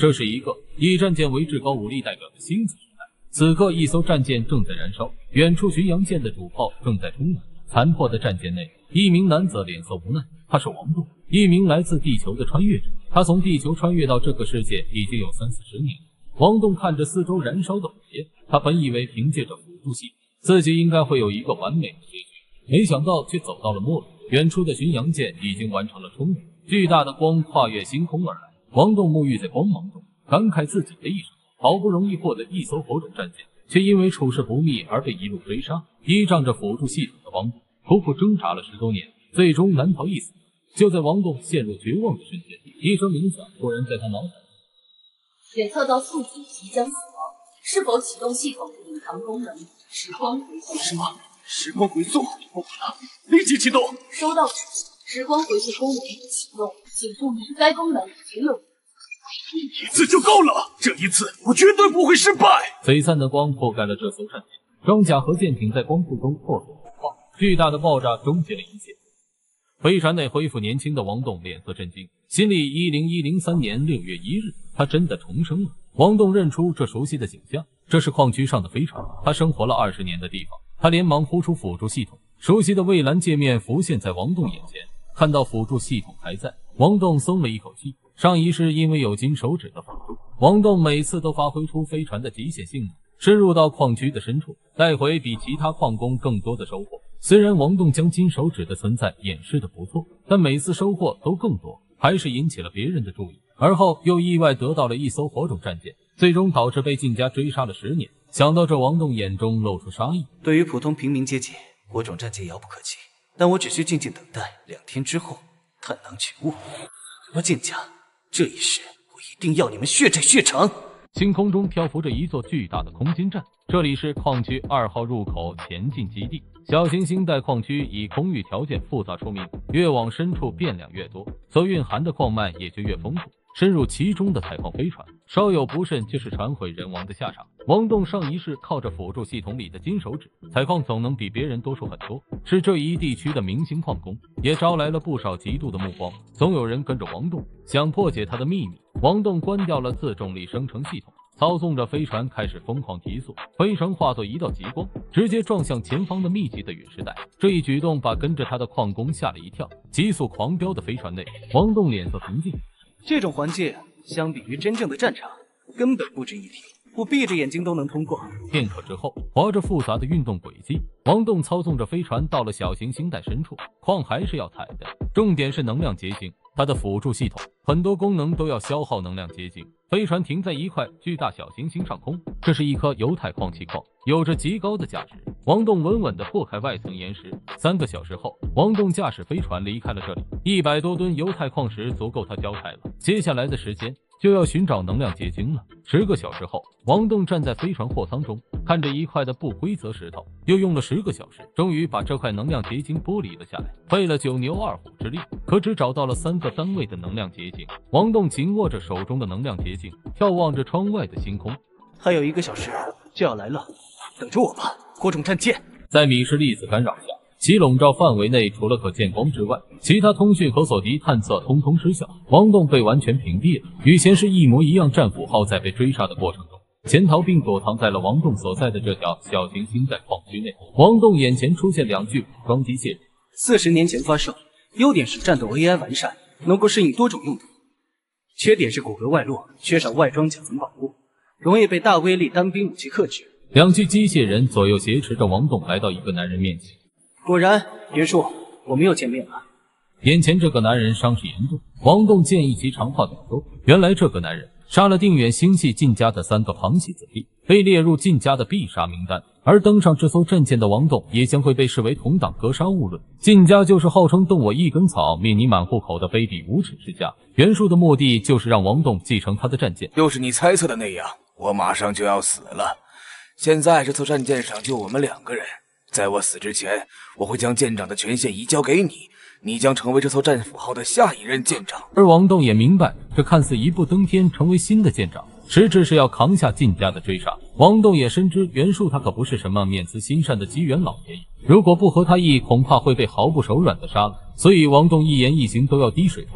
这是一个以战舰为至高武力代表的星子时代。此刻，一艘战舰正在燃烧，远处巡洋舰的主炮正在冲满。残破的战舰内，一名男子脸色无奈，他是王栋，一名来自地球的穿越者。他从地球穿越到这个世界已经有30-40年了。王栋看着四周燃烧的火焰，他本以为凭借着辅助系统，自己应该会有一个完美的结局，没想到却走到了末路。远处的巡洋舰已经完成了冲入，巨大的光跨越星空而来。王栋沐浴在光芒中，感慨自己的一生，好不容易获得一艘火种战舰，却因为处事不密而被一路追杀。依仗着辅助系统的王栋苦苦挣扎了10多年，最终难逃一死。就在王栋陷入绝望的瞬间，一声鸣响突然在他脑海检测到宿主即将死亡，是否启动系统的隐藏功能时光回溯？ 什么？时光回溯？不可能！立即启动！ 收到指示，时光回溯功能已启动，请注意该功能已经有。 一次就够了，这一次我绝对不会失败。 璀璨的光覆盖了这艘战舰，装甲和舰艇在光束中破碎火化，巨大的爆炸终结了一切。飞船内恢复年轻的王栋脸色震惊，心里10103年6月1日，他真的重生了。王栋认出这熟悉的景象，这是矿区上的飞船，他生活了20年的地方。他连忙呼出辅助系统，熟悉的蔚蓝界面浮现在王栋眼前。看到辅助系统还在，王栋松了一口气。上一世因为有金手指的辅助，王栋每次都发挥出飞船的极限性能，深入到矿区的深处，带回比其他矿工更多的收获。虽然王栋将金手指的存在掩饰得不错，但每次收获都更多，还是引起了别人的注意。而后又意外得到了一艘火种战舰，最终导致被晋家追杀了10年。想到这，王栋眼中露出杀意。 对于普通平民阶级，火种战舰遥不可及，但我只需静静等待2天之后，探囊取物。什么晋家，这一世我一定要你们血债血偿！ 星空中漂浮着一座巨大的空间站，这里是矿区2号入口前进基地。小行星带矿区以空域条件复杂出名，越往深处变量越多，所蕴含的矿脉也就越丰富。深入其中的采矿飞船，稍有不慎就是船毁人亡的下场。王栋上一世靠着辅助系统里的金手指，采矿总能比别人多出很多，是这一地区的明星矿工，也招来了不少嫉妒的目光。总有人跟着王栋，想破解他的秘密。王栋关掉了自重力生成系统，操纵着飞船开始疯狂提速，飞船化作一道极光，直接撞向前方的密集的陨石带。这一举动把跟着他的矿工吓了一跳。急速狂飙的飞船内，王栋脸色平静。 这种环境相比于真正的战场，根本不值一提，我闭着眼睛都能通过。 片刻之后，划着复杂的运动轨迹，王栋操纵着飞船到了小行星带深处。矿还是要采的，重点是能量结晶。它的辅助系统很多功能都要消耗能量结晶。飞船停在一块巨大小行星上空，这是一颗油态矿气矿，有着极高的价值。王栋稳稳地破开外层岩石。3个小时后，王栋驾驶飞船离开了这里。100多吨油态矿石足够他交差了。接下来的时间就要寻找能量结晶了。10个小时后，王栋站在飞船货舱中，看着一块的不规则石头，又用了10个小时，终于把这块能量结晶剥离了下来。费了9牛2虎之力，可只找到了3个单位的能量结晶。王栋紧握着手中的能量结晶，眺望着窗外的星空。 还有1个小时就要来了，等着我吧，火种战舰。 在米氏粒子干扰下，其笼罩范围内除了可见光之外，其他通讯和索敌探测通通失效。王栋被完全屏蔽了，与前世一模一样。战斧号在被追杀的过程中潜逃并躲藏在了王栋所在的这条小行星带矿区内。王栋眼前出现2具武装机械人。 40年前发售，优点是战斗 AI 完善，能够适应多种用途；缺点是骨骼外露，缺少外装甲层保护，容易被大威力单兵武器克制。 2具机械人左右挟持着王栋来到一个男人面前。 果然，袁术，我们又见面了。 眼前这个男人伤势严重，王栋建议其长话短说。原来这个男人杀了定远星系晋家的3个旁系子弟，被列入晋家的必杀名单。而登上这艘战舰的王栋也将会被视为同党格杀勿论。晋家就是号称动我一根草灭你满户口的卑鄙无耻之家。袁术的目的就是让王栋继承他的战舰。 又是你猜测的那样，我马上就要死了。现在这艘战舰上就我们2个人，在我死之前，我会将舰长的权限移交给你，你将成为这艘战斧号的下一任舰长。 而王栋也明白，这看似一步登天成为新的舰长，实质是要扛下晋家的追杀。王栋也深知袁术他可不是什么面慈心善的机缘老爷爷，如果不合他意，恐怕会被毫不手软的杀了。所以王栋一言一行都要滴水不漏。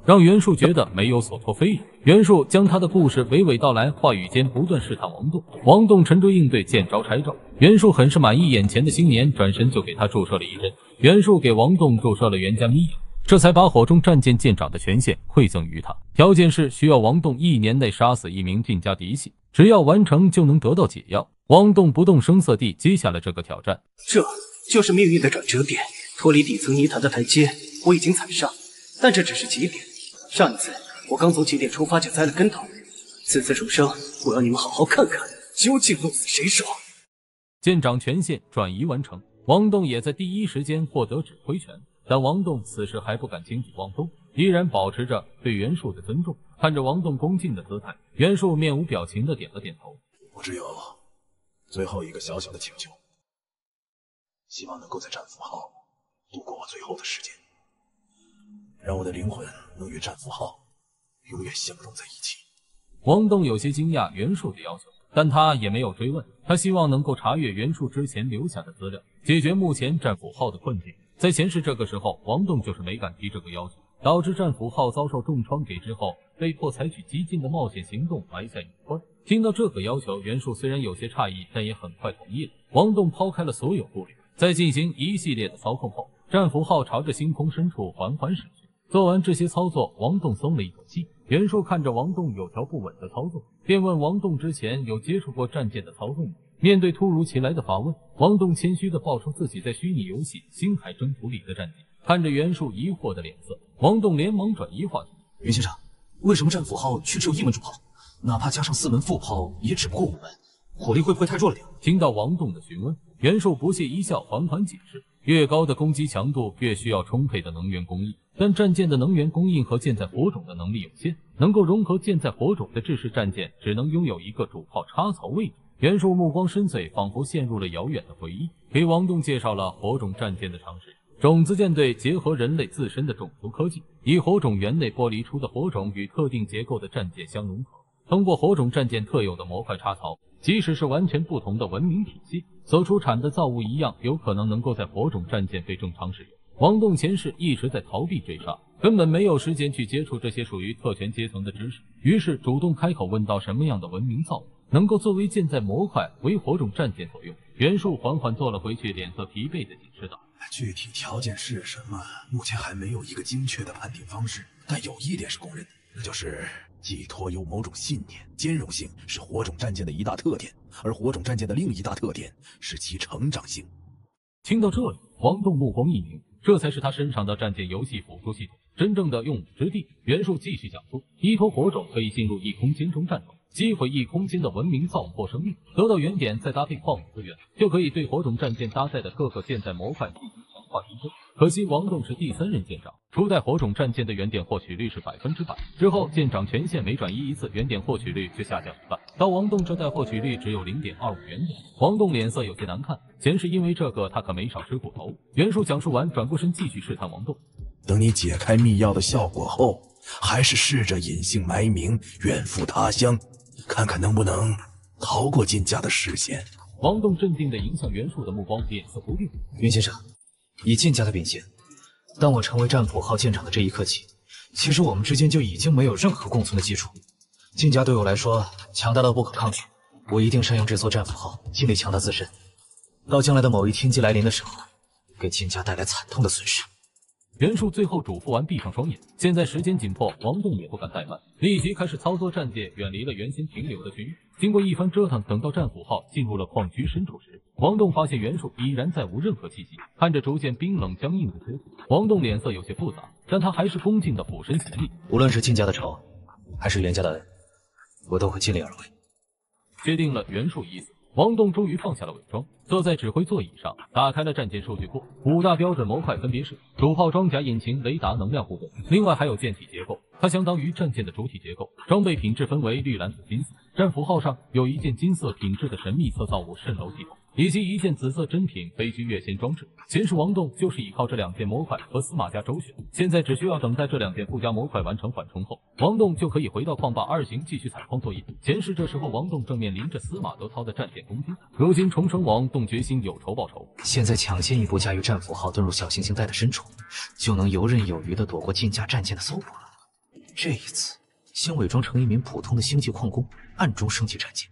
让袁术觉得没有所托非人。袁术将他的故事娓娓道来，话语间不断试探王栋。王栋沉着应对，见招拆招。袁术很是满意眼前的新年，转身就给他注射了一针。袁术给王栋注射了元将一药，这才把火种战舰舰长的权限馈赠于他，条件是需要王栋1年内杀死1名晋家嫡系，只要完成就能得到解药。王栋不动声色地接下了这个挑战。 这就是命运的转折点，脱离底层泥潭的台阶我已经踩上，但这只是起点。上一次我刚从起点出发就栽了跟头，此次重生，我要你们好好看看究竟鹿死谁手。 舰长权限转移完成，王栋也在第一时间获得指挥权。但王栋此时还不敢轻举妄动，依然保持着对袁术的尊重。看着王栋恭敬的姿态，袁术面无表情的点了点头。 我只有最后一个小小的请求，希望能够在战俘号度过我最后的时间，让我的灵魂能与战俘号永远相融在一起。 王栋有些惊讶袁术的要求，但他也没有追问，他希望能够查阅袁术之前留下的资料，解决目前战俘号的困境。在前世这个时候，王栋就是没敢提这个要求，导致战俘号遭受重创给之后，被迫采取激进的冒险行动埋下隐患。听到这个要求，袁术虽然有些诧异，但也很快同意了。王栋抛开了所有顾虑，在进行一系列的操控后，战俘号朝着星空深处缓缓驶去。做完这些操作，王栋松了一口气。袁术看着王栋有条不紊的操作，便问王栋之前有接触过战舰的操纵吗？面对突如其来的发问，王栋谦虚地报出自己在虚拟游戏《星海征途》里的战绩。看着袁术疑惑的脸色，王栋连忙转移话题。 袁先生，为什么战俘号却只有1门主炮？哪怕加上4门副炮，也只不过5门，火力会不会太弱了呀？ 听到王栋的询问，袁术不屑一笑，缓缓解释：越高的攻击强度，越需要充沛的能源供应。但战舰的能源供应和舰载火种的能力有限，能够融合舰载火种的制式战舰只能拥有一个主炮插槽位置。袁术目光深邃，仿佛陷入了遥远的回忆，给王栋介绍了火种战舰的常识。种子舰队结合人类自身的种族科技，以火种源内剥离出的火种与特定结构的战舰相融合，通过火种战舰特有的模块插槽，即使是完全不同的文明体系，所出产的造物一样有可能够在火种战舰被正常使用。王栋前世一直在逃避追杀，根本没有时间去接触这些属于特权阶层的知识，于是主动开口问到什么样的文明造物能够作为舰载模块为火种战舰所用。袁术缓缓坐了回去，脸色疲惫地解释道： 具体条件是什么，目前还没有一个精确的判定方式，但有一点是公认的，那就是寄托有某种信念。兼容性是火种战舰的一大特点，而火种战舰的另一大特点是其成长性。 听到这里，王栋目光一凝，这才是他身上的战舰游戏辅助系统真正的用武之地。袁术继续讲述，依托火种可以进入异空间中战斗，击毁异空间的文明造物或生命，得到原点，再搭配矿物资源，就可以对火种战舰搭载的各个舰载模块进行强化提升。可惜王栋是第3任舰长，初代火种战舰的原点获取率是100%，之后舰长权限每转移一次，原点获取率就下降1半，到王栋这代获取率只有0.25原点。王栋脸色有些难看，前世因为这个他可没少吃苦头。袁术讲述完，转过身继续试探王栋。 等你解开密钥的效果后，还是试着隐姓埋名，远赴他乡，看看能不能逃过晋家的视线。 王栋镇定地迎向袁术的目光，脸色不变。 袁先生，以晋家的秉性，当我成为战俘号舰长的这一刻起，其实我们之间就已经没有任何共存的基础。晋家对我来说强大到不可抗拒，我一定善用这艘战俘号，尽力强大自身，到将来的某一天机来临的时候，给晋家带来惨痛的损失。 袁术最后嘱咐完，闭上双眼。现在时间紧迫，王栋也不敢怠慢，立即开始操作战舰，远离了原先停留的区域。经过一番折腾，等到战俘号进入了矿区深处时，王栋发现袁术依然再无任何气息。看着逐渐冰冷僵硬的尸体，王栋脸色有些复杂，但他还是恭敬地俯身行礼。 无论是晋家的仇，还是袁家的恩，我都会尽力而为。 确定了袁术意思，王栋终于放下了伪装，坐在指挥座椅上，打开了战舰数据库。5大标准模块分别是主炮、装甲、引擎、雷达、能量互动，另外还有舰体结构，它相当于战舰的主体结构。装备品质分为绿、蓝、紫、金色。战俘号上有一件金色品质的神秘测造物渗漏系统，以及一件紫色真品飞机跃迁装置。前世王栋就是依靠这2件模块和司马家周旋，现在只需要等待这2件附加模块完成缓冲后，王栋就可以回到矿坝2型继续采矿作业。前世这时候王栋正面临着司马德涛的战舰攻击，如今重生王栋决心有仇报仇。 现在抢先一步驾驭战俘号遁入小行星带的深处，就能游刃有余地躲过晋家战舰的搜捕了。 这一次，先伪装成一名普通的星际矿工，暗中升级战舰。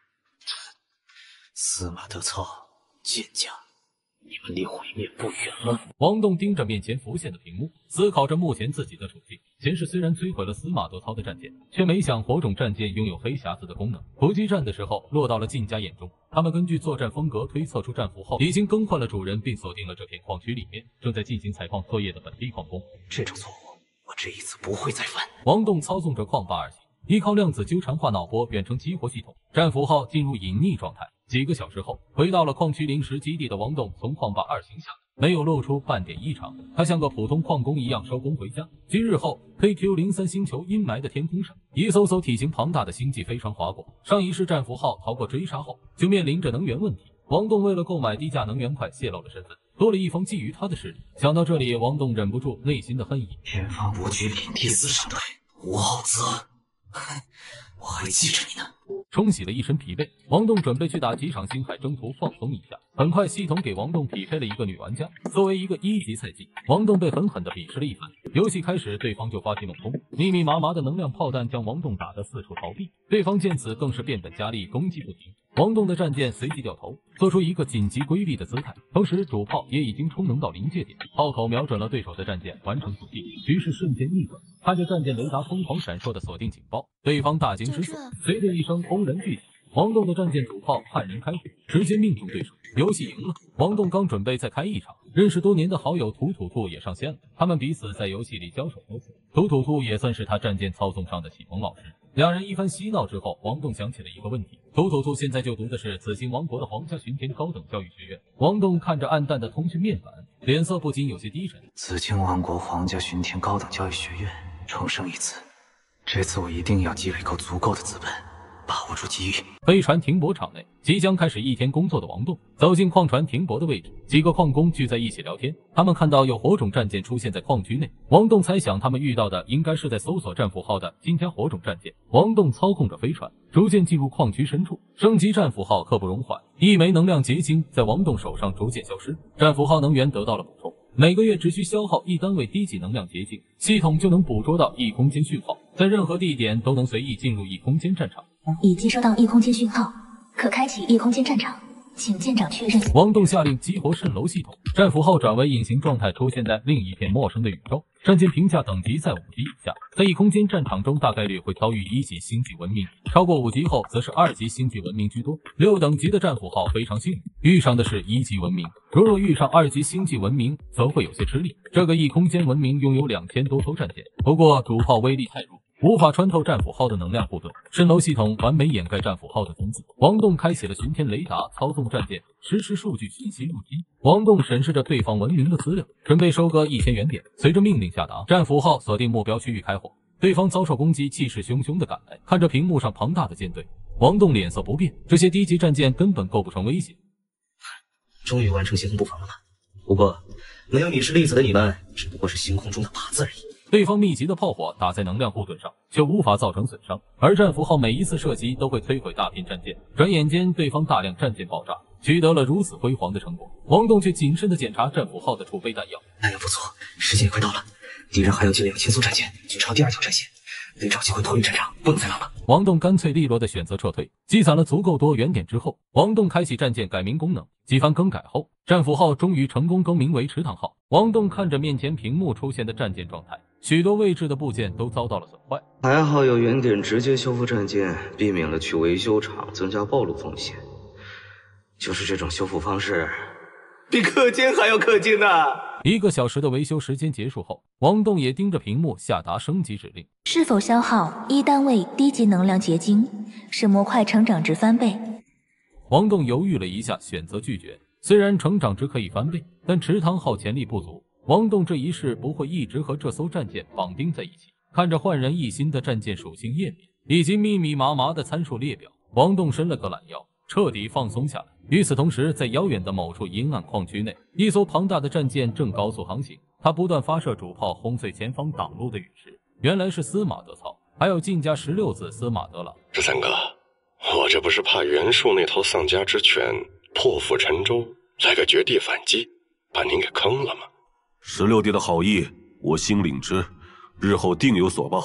司马德操，剑家，你们离毁灭不远了。 王栋盯着面前浮现的屏幕，思考着目前自己的处境。前世虽然摧毁了司马德操的战舰，却没想火种战舰拥有黑匣子的功能。伏击战的时候落到了晋家眼中，他们根据作战风格推测出战俘号已经更换了主人，并锁定了这片矿区里面正在进行采矿作业的本地矿工。 这种错误，我这一次不会再犯。 王栋操纵着矿霸2型，依靠量子纠缠化脑波远程激活系统，战俘号进入隐匿状态。几个小时后，回到了矿区临时基地的王栋从矿霸2型下来，没有露出半点异常。他像个普通矿工一样收工回家。几日后 ，KQ-03 星球阴霾的天空上，一艘艘体型庞大的星际飞船划过。上一世战俘号逃过追杀后，就面临着能源问题。王栋为了购买低价能源块，泄露了身份，多了一方觊觎他的势力。想到这里，王栋忍不住内心的恨意。 天方伯爵领第4省队，吴浩泽，我还记着你呢。 冲洗了一身疲惫，王栋准备去打几场星海征途放松一下。很快，系统给王栋匹配了一个女玩家。作为一个1级赛季，王栋被狠狠地鄙视了一番。游戏开始，对方就发起猛攻，密密麻麻的能量炮弹将王栋打得四处逃避。对方见此更是变本加厉，攻击不停。王栋的战舰随即掉头，做出一个紧急规避的姿态，同时主炮也已经充能到临界点，炮口瞄准了对手的战舰，完成阻击。局势瞬间逆转，看着战舰雷达疯狂闪烁的锁定警报，对方大惊失色。随着一声轰然巨响，王栋的战舰主炮悍然开火，直接命中对手。游戏赢了，王栋刚准备再开一场，认识多年的好友土土兔也上线了。他们彼此在游戏里交手多次，土土兔也算是他战舰操纵上的启蒙老师。两人一番嬉闹之后，王栋想起了一个问题：土土兔现在就读的是紫星王国的皇家巡田高等教育学院。王栋看着暗淡的通讯面板，脸色不禁有些低沉。 紫星王国皇家巡田高等教育学院，重生一次，这次我一定要积累够足够的资本，把握住机遇。 飞船停泊场内，即将开始一天工作的王栋走进矿船停泊的位置，几个矿工聚在一起聊天。他们看到有火种战舰出现在矿区内，王栋猜想他们遇到的应该是在搜索战俘号的金家火种战舰。王栋操控着飞船，逐渐进入矿区深处。升级战俘号刻不容缓，一枚能量结晶在王栋手上逐渐消失，战俘号能源得到了补充。每个月只需消耗1单位低级能量结晶，系统就能捕捉到异空间讯号，在任何地点都能随意进入异空间战场。 已接收到异空间讯号，可开启异空间战场，请舰长确认。 王栋下令激活蜃楼系统，战俘号转为隐形状态，出现在另一片陌生的宇宙。战舰评价等级在5级以下，在异空间战场中大概率会遭遇1级星际文明，超过5级后则是2级星际文明居多。6等级的战俘号非常幸运，遇上的是1级文明，若遇上2级星际文明则会有些吃力。这个异空间文明拥有2000多艘战舰，不过主炮威力太弱，无法穿透战俘号的能量护盾，蜃楼系统完美掩盖战俘号的踪迹。王栋开启了巡天雷达，操纵战舰实时数据信息入机。王栋审视着对方文明的资料，准备收割1000原点。随着命令下达，战俘号锁定目标区域开火。对方遭受攻击，气势汹汹地赶来。看着屏幕上庞大的舰队，王栋脸色不变，这些低级战舰根本构不成威胁。 终于完成协同布防了吧？不过，没有你是粒子的你们，只不过是星空中的靶子而已。 对方密集的炮火打在能量护盾上，却无法造成损伤，而战俘号每一次射击都会摧毁大片战舰。转眼间，对方大量战舰爆炸，取得了如此辉煌的成果。王栋却谨慎地检查战俘号的储备弹药， 那样不错，时间也快到了，敌人还有近2000艘战舰去抄第2条战线，得找机会脱离战场，不能再浪了。 王栋干脆利落地选择撤退。积攒了足够多原点之后，王栋开启战舰改名功能。几番更改后，战俘号终于成功更名为池塘号。王栋看着面前屏幕出现的战舰状态，许多位置的部件都遭到了损坏。 还好有原点直接修复战舰，避免了去维修厂增加暴露风险。就是这种修复方式， 比氪金还要氪金呢。 1个小时的维修时间结束后，王栋也盯着屏幕下达升级指令： 是否消耗1单位低级能量结晶，使模块成长值翻倍？ 王栋犹豫了一下，选择拒绝。虽然成长值可以翻倍，但池塘号潜力不足，王栋这一世不会一直和这艘战舰绑定在一起。看着焕然一新的战舰属性页面以及密密麻麻的参数列表，王栋伸了个懒腰，彻底放松下来。与此同时，在遥远的某处阴暗矿区内，一艘庞大的战舰正高速航行，它不断发射主炮轰碎前方挡路的陨石。原来是司马德操，还有晋家16子司马德朗。 13哥，我这不是怕袁术那头丧家之犬破釜沉舟，来个绝地反击，把您给坑了吗？ 16弟的好意，我心领之，日后定有所报。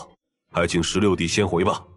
还请16弟先回吧。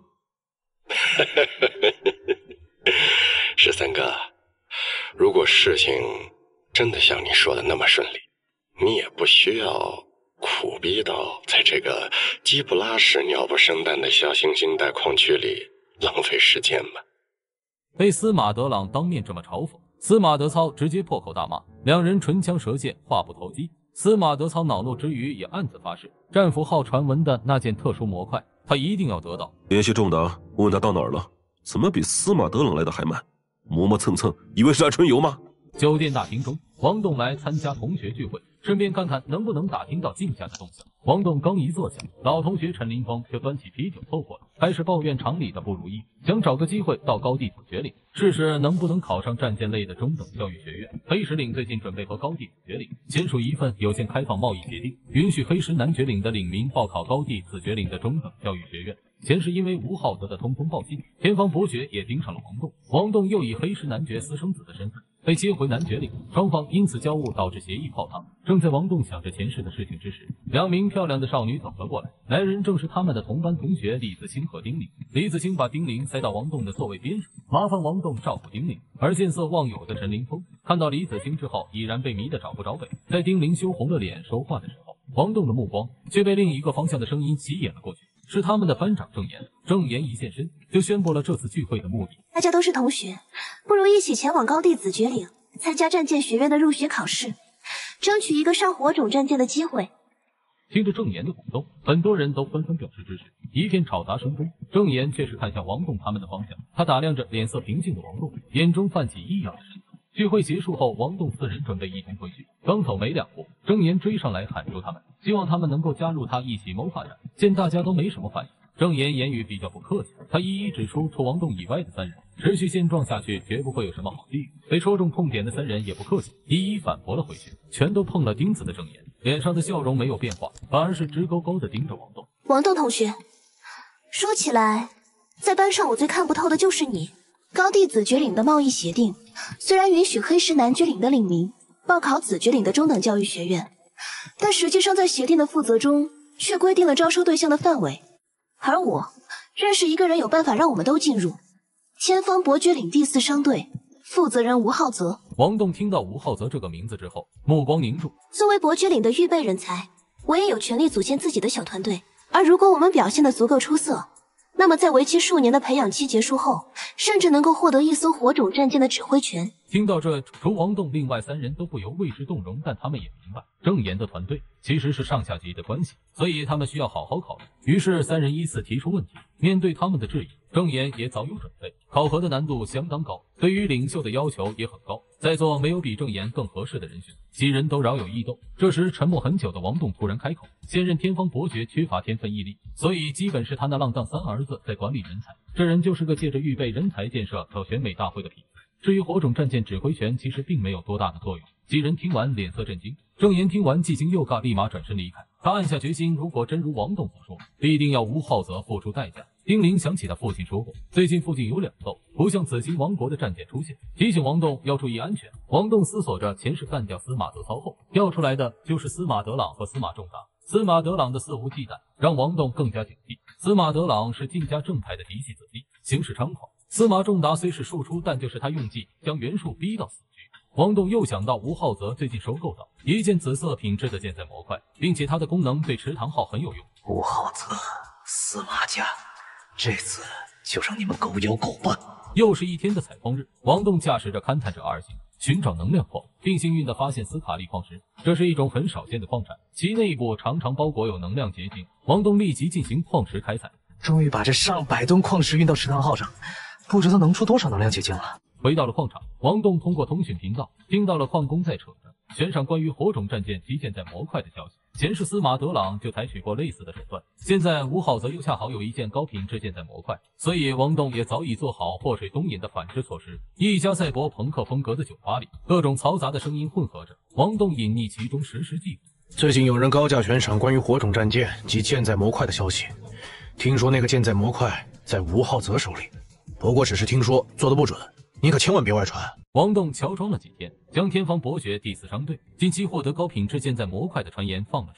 13哥，如果事情真的像你说的那么顺利，你也不需要苦逼到在这个鸡不拉屎鸟不生蛋的小行星带矿区里浪费时间吧。 被司马德朗当面这么嘲讽，司马德操直接破口大骂，两人唇枪舌剑，话不投机。司马德操恼怒之余也暗自发誓，战斧号传闻的那件特殊模块他一定要得到。 联系仲达，问他到哪儿了，怎么比司马德朗来的还慢？磨磨蹭蹭，以为是来春游吗？ 酒店大厅中，王栋来参加同学聚会，顺便看看能不能打听到靳家的动向。王栋刚一坐下，老同学陈林峰就端起啤酒凑过来，开始抱怨厂里的不如意，想找个机会到高地子爵岭试试能不能考上战舰类的中等教育学院。黑石岭最近准备和高地子爵岭签署一份有限开放贸易协定，允许黑石南爵岭的岭民报考高地子爵岭的中等教育学院。前是因为吴浩泽的通风报信，天方伯爵也盯上了王栋，王栋又以黑石男爵私生子的身份被接回南爵岭，双方因此交恶，导致协议泡汤。正在王栋想着前世的事情之时，两名漂亮的少女走了过来，来人正是他们的同班同学李子清和丁玲。李子清把丁玲塞到王栋的座位边上，麻烦王栋照顾丁玲。而见色忘友的陈林峰看到李子清之后，已然被迷得找不着北。在丁玲羞红了脸说话的时候，王栋的目光却被另一个方向的声音吸引了过去，是他们的班长郑岩。郑岩一现身，就宣布了这次聚会的目的。 大家都是同学，不如一起前往高地子爵岭参加战舰学院的入学考试，争取一个上火种战舰的机会。 听着郑岩的鼓动，很多人都纷纷表示支持。一片吵杂声中，郑岩却是看向王栋他们的方向，他打量着脸色平静的王栋，眼中泛起异样的神色。聚会结束后，王栋四人准备一同回去，刚走没2步，郑岩追上来喊住他们，希望他们能够加入他一起谋发展。见大家都没什么反应，郑岩言语比较不客气，他一一指出除王栋以外的3人，持续现状下去绝不会有什么好机遇。被戳中痛点的3人也不客气，一一反驳了回去。全都碰了钉子的郑岩脸上的笑容没有变化，反而是直勾勾地盯着王栋。 王栋同学，说起来，在班上我最看不透的就是你。高地子爵岭的贸易协定虽然允许黑石南爵岭的岭民报考子爵岭的中等教育学院，但实际上在协定的附则中却规定了招收对象的范围，而我认识一个人有办法让我们都进入，千方伯爵岭第4商队负责人吴浩泽。 王栋听到吴浩泽这个名字之后，目光凝住。 作为伯爵岭的预备人才，我也有权利组建自己的小团队，而如果我们表现得足够出色，那么在为期数年的培养期结束后，甚至能够获得一艘火种战舰的指挥权。 听到这，除王栋，另外3人都不由为之动容，但他们也明白，郑岩的团队其实是上下级的关系，所以他们需要好好考虑。于是3人依次提出问题，面对他们的质疑，郑岩也早有准备。考核的难度相当高，对于领袖的要求也很高，在座没有比郑岩更合适的人选，几人都饶有异动。这时沉默很久的王栋突然开口，现任天方伯爵缺乏天分毅力，所以基本是他那浪荡3儿子在管理人才，这人就是个借着预备人才建设搞选美大会的痞子。至于火种战舰指挥权，其实并没有多大的作用。几人听完脸色震惊，郑岩听完既惊又尬，立马转身离开。他暗下决心，如果真如王栋所说，必定要吴浩泽付出代价。丁玲想起他父亲说过，最近附近有2艘不像紫金王国的战舰出现，提醒王栋要注意安全。王栋思索着，前世干掉司马德操后，调出来的就是司马德朗和司马仲达。司马德朗的肆无忌惮，让王栋更加警惕。司马德朗是靳家正派的嫡系子弟，行事猖狂。司马仲达虽是庶出，但就是他用计将袁术逼到死局。王栋又想到吴浩泽最近收购到一件紫色品质的舰载模块，并且它的功能对池塘号很有用。 吴浩泽，司马家，这次就让你们狗咬狗吧。 又是一天的采矿日，王栋驾驶着勘探者2型寻找能量矿，并幸运地发现斯卡利矿石。这是一种很少见的矿产，其内部常常包裹有能量结晶。王栋立即进行矿石开采， 终于把这上百吨矿石运到池塘号上，不知道能出多少能量结晶了。 回到了矿场，王栋通过通讯频道听到了矿工在扯着悬赏关于火种战舰及舰载模块的消息。前世司马德朗就采取过类似的手段，现在吴浩泽又恰好有一件高品质舰载模块，所以王栋也早已做好祸水东引的反制措施。一家赛博朋克风格的酒吧里，各种嘈杂的声音混合着，王栋隐匿其中，实时记录。 最近有人高价悬赏关于火种战舰及舰载模块的消息，听说那个舰载模块在吴浩泽手里，不过只是听说，做的不准，你可千万别外传。 王栋乔装了几天，将天方伯爵第4商队近期获得高品质舰载模块的传言放了出去。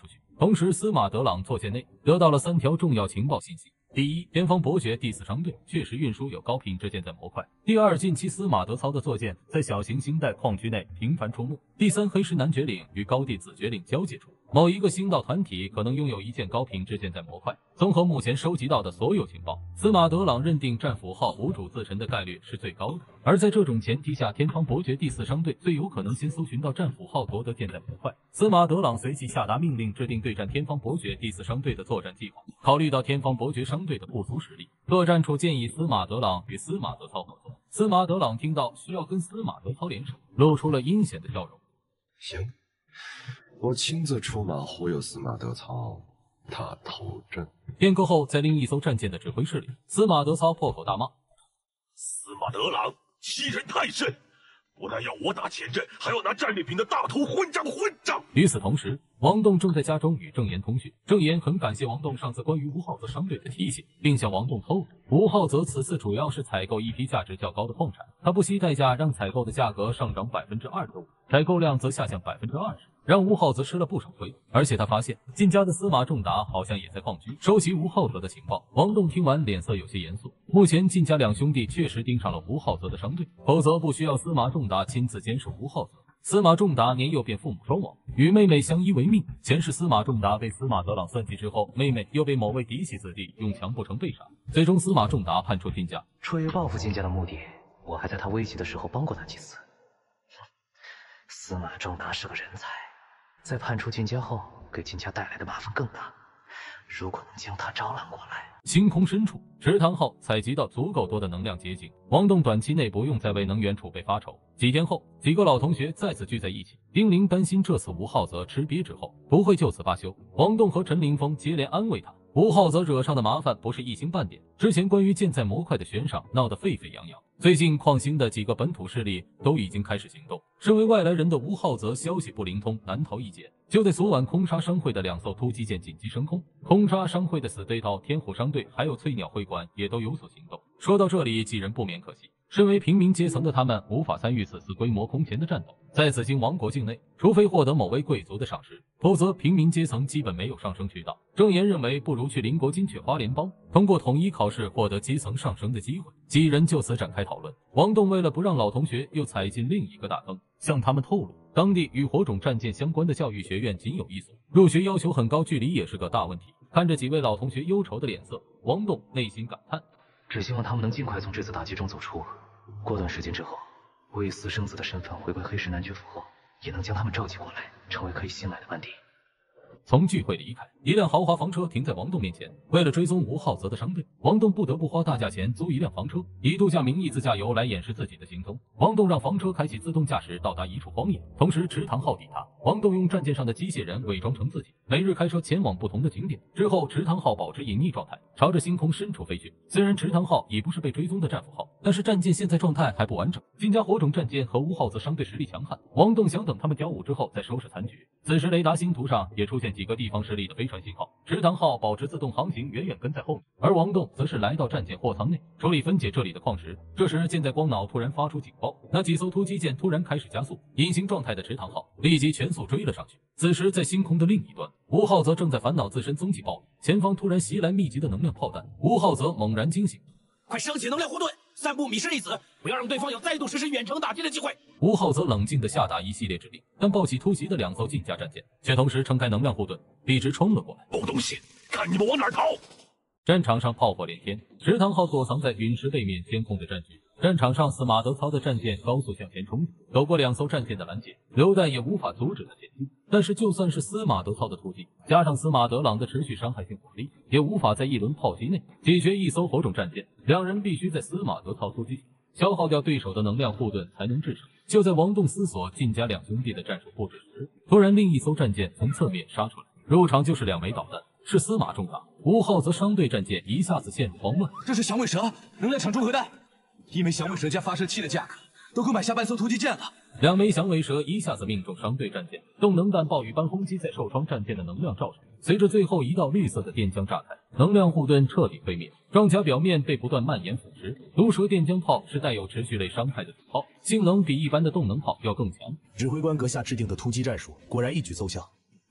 同时，司马德朗座舰内得到了3条重要情报信息。第一，天方伯爵第4商队确实运输有高品质舰载模块。第二，近期司马德操的作舰在小行星带矿区内频繁出没。第三，黑石男爵领与高地子爵领交界处，某一个星道团体可能拥有一件高品质舰载模块。综合目前收集到的所有情报，司马德朗认定战斧号无主自沉的概率是最高的。而在这种前提下，天方伯爵第4商队最有可能先搜寻到战斧号夺得舰载模块。司马德朗随即下达命令，制定对战天方伯爵第4商队的作战计划。考虑到天方伯爵商队的不足实力，作战处建议司马德朗与司马德操合作。司马德朗听到需要跟司马德操联手，露出了阴险的笑容。 行，我亲自出马忽悠司马德操，他头阵。 片刻后，在另一艘战舰的指挥室里，司马德操破口大骂： 司马德朗欺人太甚！不但要我打前阵，还要拿战利品的大头混账！ 与此同时，王栋正在家中与郑岩通讯。郑岩很感谢王栋上次关于吴浩泽商队的提醒，并向王栋透露，吴浩泽此次主要是采购一批价值较高的矿产，他不惜代价让采购的价格上涨25%，采购量则下降20%，让吴浩泽吃了不少亏。而且他发现晋家的司马仲达好像也在矿区收集吴浩泽的情报。王栋听完脸色有些严肃，目前晋家2兄弟确实盯上了吴浩泽的商队，否则不需要司马仲达亲自监视吴浩泽。司马仲达年幼便父母双亡，与妹妹相依为命。前世司马仲达被司马德朗算计之后，妹妹又被某位嫡系子弟用强不成被杀，最终司马仲达叛出晋家。 出于报复晋家的目的，我还在他危急的时候帮过他几次。司马仲达是个人才，在叛出晋家后，给晋家带来的麻烦更大。如果能将他招揽过来， 星空深处，池塘号采集到足够多的能量结晶，王栋短期内不用再为能源储备发愁。几天后，几个老同学再次聚在一起。丁玲担心这次吴浩泽吃瘪之后不会就此罢休，王栋和陈凌峰接连安慰他。吴浩泽惹上的麻烦不是一星半点，之前关于舰载模块的悬赏闹得沸沸扬扬，最近矿星的几个本土势力都已经开始行动。身为外来人的吴浩泽消息不灵通，难逃一劫。就在昨晚，空杀商会的2艘突击舰紧急升空，空杀商会的死对头天虎商队还有翠鸟会馆也都有所行动。说到这里，几人不免可惜，身为平民阶层的他们无法参与此次规模空前的战斗。在紫金王国境内，除非获得某位贵族的赏识，否则平民阶层基本没有上升渠道。郑岩认为，不如去邻国金雀花联邦，通过统一考试获得阶层上升的机会。几人就此展开讨论。王栋为了不让老同学又踩进另一个大坑，向他们透露，当地与火种战舰相关的教育学院仅有1所，入学要求很高，距离也是个大问题。看着几位老同学忧愁的脸色，王栋内心感叹， 只希望他们能尽快从这次打击中走出。过段时间之后，我以私生子的身份回归黑石男爵府后，也能将他们召集过来，成为可以信赖的班底。 从聚会离开，一辆豪华房车停在王栋面前。为了追踪吴浩泽的商队，王栋不得不花大价钱租一辆房车，以度假名义自驾游来掩饰自己的行踪。王栋让房车开启自动驾驶到达一处荒野，同时池塘号抵达。王栋用战舰上的机械人伪装成自己，每日开车前往不同的景点。之后，池塘号保持隐匿状态，朝着星空深处飞去。虽然池塘号已不是被追踪的战斧号，但是战舰现在状态还不完整。晋家火种战舰和吴浩泽商队实力强悍，王栋想等他们交武之后再收拾残局。此时雷达星图上也出现几个地方势力的飞船信号，池塘号保持自动航行，远远跟在后面，而王栋则是来到战舰货舱内，处理分解这里的矿石。这时舰载光脑突然发出警报，那几艘突击舰突然开始加速，隐形状态的池塘号立即全速追了上去。此时在星空的另一端，吴浩泽正在烦恼自身踪迹暴露，前方突然袭来密集的能量炮弹，吴浩泽猛然惊醒， 快升起能量护盾，散布米氏粒子，不要让对方有再度实施远程打击的机会。 吴浩泽冷静地下达一系列指令，但抱起突袭的2艘晋家战舰，却同时撑开能量护盾，笔直冲了过来。 狗东西，看你们往哪儿逃！ 战场上炮火连天，池塘号躲藏在陨石背面监控着战局。战场上，司马德操的战舰高速向前冲，走过2艘战舰的拦截，榴弹也无法阻止他前进。但是就算是司马德操的突击，加上司马德朗的持续伤害性火力，也无法在一轮炮击内解决1艘火种战舰。2人必须在司马德操突击前消耗掉对手的能量护盾才能制胜。就在王栋思索晋家2兄弟的战术布置时，突然另一艘战舰从侧面杀出来，入场就是2枚导弹，是司马仲达。吴浩泽商队战舰一下子陷入慌乱。 这是响尾蛇能量场中核弹，1枚响尾蛇加发射器的价格都够买下半艘突击舰了。 2枚响尾蛇一下子命中商队战舰，动能弹暴雨般轰击在受创战舰的能量罩上，随着最后一道绿色的电浆炸开，能量护盾彻底毁灭，装甲表面被不断蔓延腐蚀。毒蛇电浆炮是带有持续类伤害的主炮，性能比一般的动能炮要更强。 指挥官阁下制定的突击战术果然一举奏效。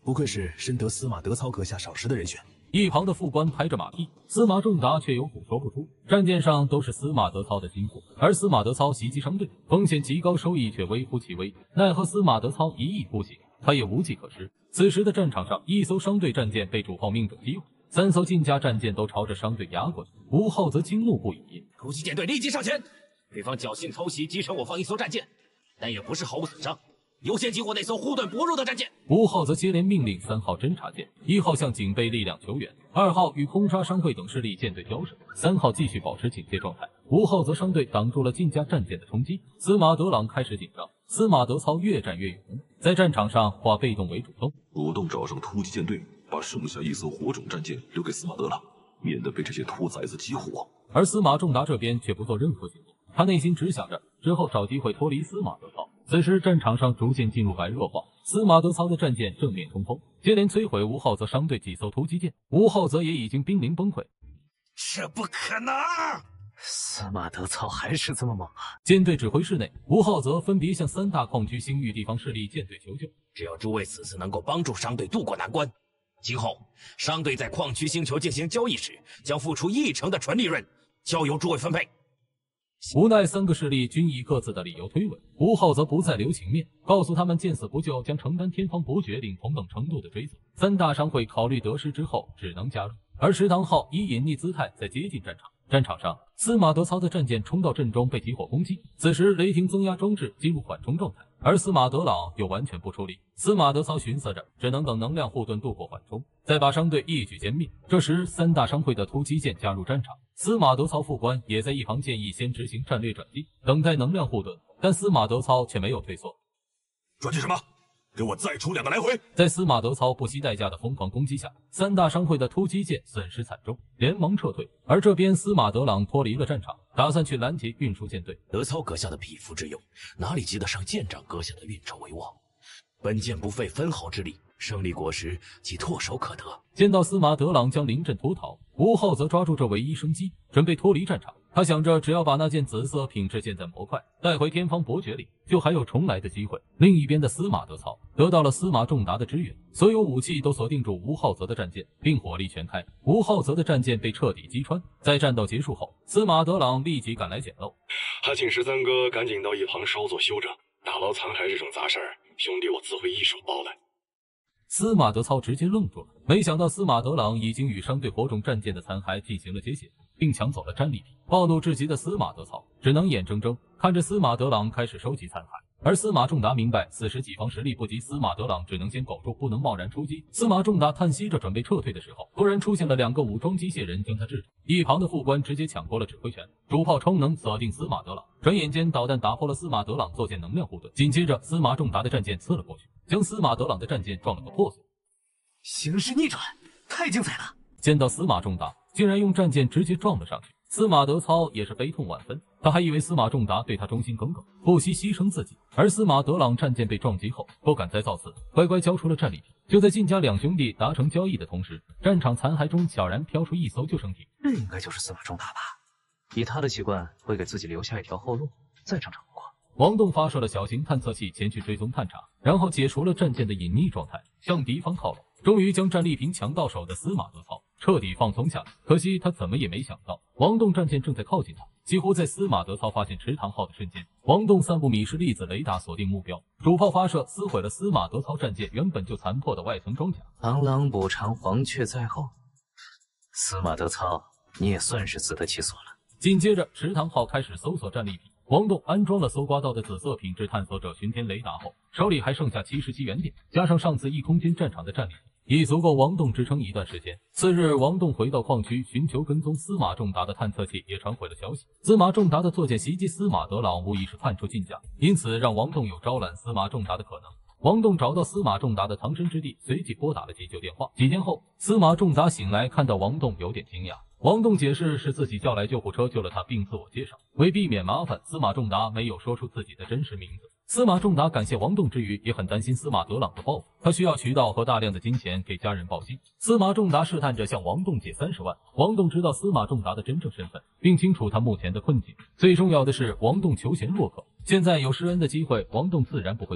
不愧是深得司马德操阁下赏识的人选。 一旁的副官拍着马屁，司马仲达却有苦说不出。战舰上都是司马德操的辛苦，而司马德操袭击商队，风险极高，收益却微乎其微。奈何司马德操一意孤行，他也无计可施。此时的战场上，一艘商队战舰被主炮命中击落，3艘晋家战舰都朝着商队压过去。吴昊则惊怒不已， 突击舰队立即上前！对方侥幸偷袭击沉我方一艘战舰，但也不是毫无损伤。优先击获那艘护盾薄弱的战舰。 吴昊则接连命令3号侦察舰，1号向警备力量求援，2号与空杀商会等势力舰队交手，3号继续保持警戒状态。吴昊则商队挡住了晋家战舰的冲击。司马德朗开始紧张，司马德操越战越勇，在战场上化被动为主动， 主动找上突击舰队，把剩下1艘火种战舰留给司马德朗，免得被这些兔崽子激活。 而司马仲达这边却不做任何行动，他内心只想着之后找机会脱离司马德操。此时战场上逐渐进入白热化，司马德操的战舰正面冲锋，接连摧毁吴昊则商队几艘突击舰，吴昊则也已经濒临崩溃。 这不可能！ 司马德操还是这么猛啊！ 舰队指挥室内，吴昊则分别向3大矿区星域地方势力舰队求救。 只要诸位此次能够帮助商队渡过难关，今后商队在矿区星球进行交易时，将付出10%的纯利润，交由诸位分配。 无奈3个势力均以各自的理由推诿，吴昊则不再留情面，告诉他们见死不救将承担天方伯爵领同等程度的追责。3大商会考虑得失之后只能加入，而石堂号以隐匿姿态在接近战场。战场上，司马德操的战舰冲到阵中被集火攻击，此时雷霆增压装置进入缓冲状态，而司马德朗又完全不出力。司马德操寻思着，只能等能量护盾渡过缓冲，再把商队一举歼灭。这时3大商会的突击舰加入战场，司马德操副官也在一旁建议先执行战略转机，等待能量护盾，但司马德操却没有退缩。 转机什么？给我再出2个来回！ 在司马德操不惜代价的疯狂攻击下，3大商会的突击舰损失惨重，连忙撤退。而这边司马德朗脱离了战场，打算去拦截运输舰队。 德操阁下的匹夫之勇，哪里及得上舰长阁下的运筹帷幄？本舰不费分毫之力，胜利果实即唾手可得。 见到司马德朗将临阵脱逃，吴昊则抓住这唯一生机，准备脱离战场。他想着，只要把那件紫色品质舰载模块带回天方伯爵里，就还有重来的机会。另一边的司马德操得到了司马仲达的支援，所有武器都锁定住吴昊则的战舰，并火力全开。吴昊则的战舰被彻底击穿。在战斗结束后，司马德朗立即赶来捡漏， 还请13哥赶紧到一旁稍作休整。打捞残骸这种杂事儿，兄弟我自会一手包来。 司马德操直接愣住了，没想到司马德朗已经与商队火种战舰的残骸进行了接血，并抢走了战利品。暴怒至极的司马德操只能眼睁睁看着司马德朗开始收集残骸，而司马仲达明白此时己方实力不及司马德朗，只能先苟住，不能贸然出击。司马仲达叹息着准备撤退的时候，突然出现了2个武装机械人将他制止。一旁的副官直接抢过了指挥权，主炮充能锁定司马德朗，转眼间导弹打破了司马德朗坐舰能量护盾，紧接着司马仲达的战舰刺了过去，将司马德朗的战舰撞了个破碎。 形势逆转，太精彩了！ 见到司马仲达竟然用战舰直接撞了上去，司马德操也是悲痛万分。他还以为司马仲达对他忠心耿耿，不惜牺牲自己。而司马德朗战舰被撞击后，不敢再造次，乖乖交出了战利品。就在晋家2兄弟达成交易的同时，战场残骸中悄然飘出1艘救生艇。 这应该就是司马仲达吧？以他的习惯，会给自己留下一条后路，再正常不过。 王栋发射了小型探测器前去追踪探查，然后解除了战舰的隐匿状态，向敌方靠拢。终于将战利品抢到手的司马德操彻底放松下来。可惜他怎么也没想到，王栋战舰正在靠近他。几乎在司马德操发现池塘号的瞬间，王栋3部米氏粒子雷达锁定目标，主炮发射撕毁了司马德操战舰原本就残破的外层装甲。 螳螂捕蝉，黄雀在后。司马德操，你也算是自得其所了。 紧接着，池塘号开始搜索战利品。王栋安装了搜刮到的紫色品质探索者巡天雷达后，手里还剩下77元点，加上上次异空间战场的战利品，已足够王栋支撑一段时间。次日，王栋回到矿区寻求跟踪司马仲达的探测器也传回了消息，司马仲达的坐舰袭击司马德朗无疑是叛出晋家，因此让王栋有招揽司马仲达的可能。王栋找到司马仲达的藏身之地，随即拨打了急救电话。几天后，司马仲达醒来，看到王栋有点惊讶。王栋解释是自己叫来救护车救了他，并自我介绍。为避免麻烦，司马仲达没有说出自己的真实名字。司马仲达感谢王栋之余，也很担心司马德朗的报复，他需要渠道和大量的金钱给家人报信。司马仲达试探着向王栋借30万。王栋知道司马仲达的真正身份，并清楚他目前的困境。最重要的是，王栋求贤若渴，现在有施恩的机会，王栋自然不会错过。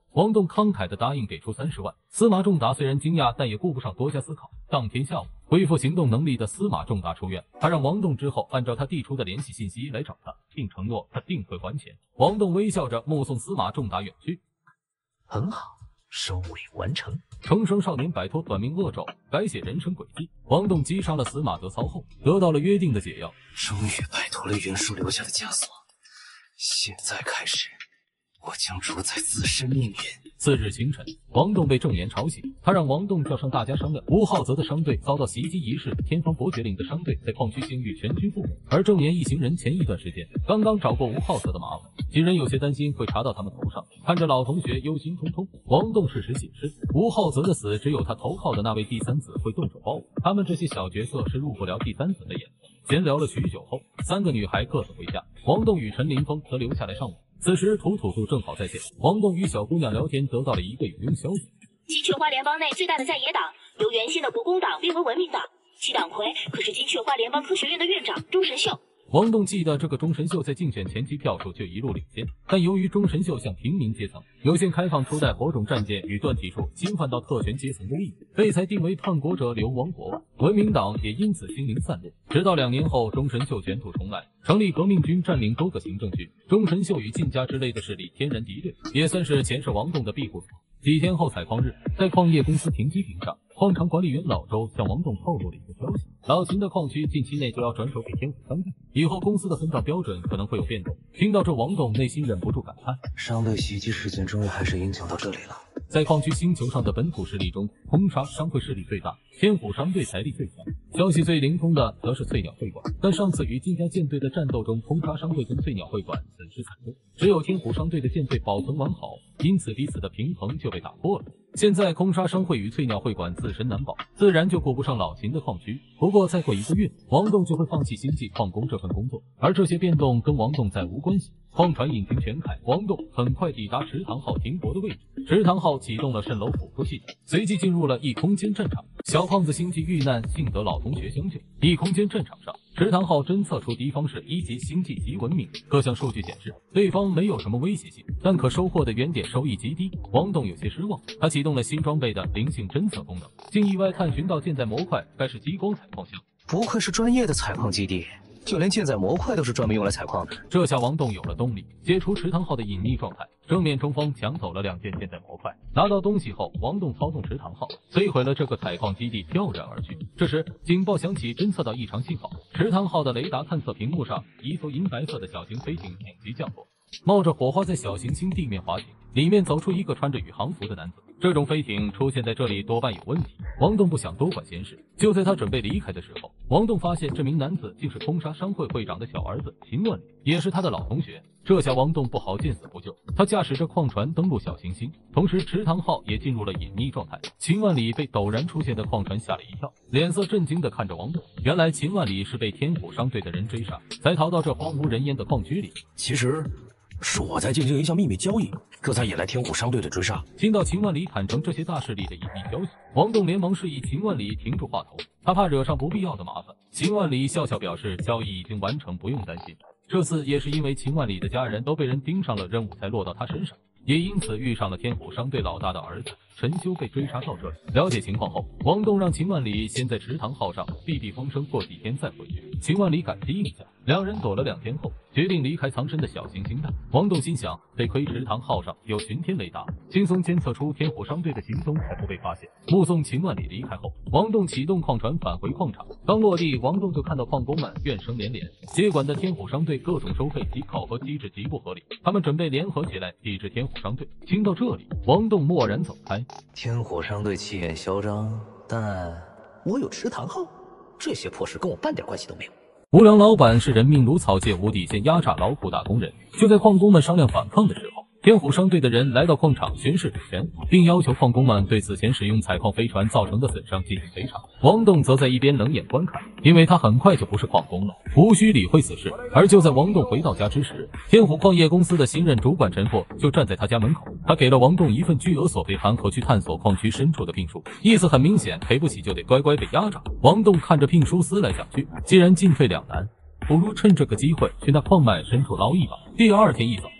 王栋慷慨地答应给出30万。司马仲达虽然惊讶，但也顾不上多加思考。当天下午，恢复行动能力的司马仲达出院，他让王栋之后按照他递出的联系信息来找他，并承诺他定会还钱。王栋微笑着目送司马仲达远去。 很好，收尾完成。 重生少年摆脱短命恶咒，改写人生轨迹。王栋击杀了司马德操后，得到了约定的解药， 终于摆脱了袁术留下的枷锁。现在开始，我将主宰自身命运。 次日清晨，王栋被郑岩吵醒，他让王栋叫上大家商量。吴浩泽的商队遭到袭击一事，天方伯爵领的商队在矿区星域全军覆没，而郑岩一行人前一段时间刚刚找过吴浩泽的麻烦，几人有些担心会查到他们头上。看着老同学忧心忡忡，王栋适时解释，吴浩泽的死只有他投靠的那位第三子会动手报复，他们这些小角色是入不了第三子的眼。闲聊了许久后，3个女孩各自回家，王栋与陈林峰则留下来上网。此时土土度正好在线，王栋与小姑娘聊天，得到了一个有用消息： 金雀花联邦内最大的在野党由原先的国工党变为文明党，其党魁可是金雀花联邦科学院的院长钟神秀。 王栋记得这个钟神秀在竞选前期票数就一路领先，但由于钟神秀向平民阶层有限开放初代火种战舰与断体术侵犯到特权阶层的利益，被裁定为叛国者流亡国外，文明党也因此心灵散落。直到2年后，钟神秀卷土重来，成立革命军，占领多个行政区。钟神秀与靳家之类的势力天然敌对，也算是前世王栋的庇护所。几天后采矿日，在矿业公司停机坪上，矿场管理员老周向王栋透露了一个消息：老秦的矿区近期内就要转手给天府商队，以后公司的分账标准可能会有变动。听到这，王栋内心忍不住感叹： 商队袭击事件终于还是影响到这里了。 在矿区星球上的本土势力中，空沙商会势力最大，天虎商队财力最强，消息最灵通的则是翠鸟会馆。但上次与金家舰队的战斗中，空沙商会跟翠鸟会馆损失惨重，只有天虎商队的舰队保存完好，因此彼此的平衡就被打破了。现在空沙商会与翠鸟会馆自身难保，自然就顾不上老秦的矿区。不过再过1个月，王栋就会放弃星际矿工这份工作，而这些变动跟王栋再无关系。矿船引擎全开，王栋很快抵达池塘号停泊的位置。池塘号启动了蜃楼辅助系统，随即进入了异空间战场。小胖子星际遇难，幸得老同学相救。异空间战场上，池塘号侦测出敌方是1级星际级文明，各项数据显示对方没有什么威胁性，但可收获的原点收益极低。王栋有些失望，他启动了新装备的灵性侦测功能，竟意外探寻到舰载模块该是激光采矿箱。 不愧是专业的采矿基地，就连舰载模块都是专门用来采矿的。 这下王栋有了动力，解除池塘号的隐匿状态，正面冲锋抢走了2件舰载模块。拿到东西后，王栋操纵池塘号摧毁了这个采矿基地，飘然而去。这时警报响起，侦测到异常信号，池塘号的雷达探测屏幕上，一艘银白色的小型飞艇紧急降落，冒着火花在小行星地面滑行，里面走出一个穿着宇航服的男子。这种飞艇出现在这里多半有问题，王栋不想多管闲事。就在他准备离开的时候，王栋发现这名男子竟是空沙商会会长的小儿子秦万里，也是他的老同学。这下王栋不好见死不救，他驾驶着矿船登陆小行星，同时池塘号也进入了隐匿状态。秦万里被陡然出现的矿船吓了一跳，脸色震惊地看着王栋。原来秦万里是被天虎商队的人追杀，才逃到这荒无人烟的矿区里。 其实是我在进行一项秘密交易，这才引来天虎商队的追杀。 听到秦万里坦诚这些大势力的隐秘消息，王栋连忙示意秦万里停住话头，他怕惹上不必要的麻烦。秦万里笑笑表示交易已经完成，不用担心。这次也是因为秦万里的家人都被人盯上了，任务才落到他身上，也因此遇上了天虎商队老大的儿子陈修被追杀到这里。了解情况后，王栋让秦万里先在池塘号上避避风声，过几天再回去。秦万里感激应下，2人躲了2天后，决定离开藏身的小行星带。王栋心想，得亏池塘号上有巡天雷达，轻松监测出天虎商队的行踪，才不被发现。目送秦万里离开后，王栋启动矿船返回矿场。刚落地，王栋就看到矿工们怨声连连，接管的天虎商队各种收费及考核机制极不合理，他们准备联合起来抵制天虎商队。听到这里，王栋默然走开。 天虎商队气焰嚣张，但我有池塘号，这些破事跟我半点关系都没有。 无良老板是人命如草芥无底线压榨劳苦打工人。就在矿工们商量反抗的时候，天虎商队的人来到矿场巡视主权，并要求矿工们对此前使用采矿飞船造成的损伤进行赔偿。王栋则在一边冷眼观看，因为他很快就不是矿工了，无需理会此事。而就在王栋回到家之时，天虎矿业公司的新任主管陈硕就站在他家门口，他给了王栋一份巨额索赔函和去探索矿区深处的聘书，意思很明显，赔不起就得乖乖被压榨。王栋看着聘书思来想去，既然进退两难，不如趁这个机会去那矿脉深处捞一把。第2天一早，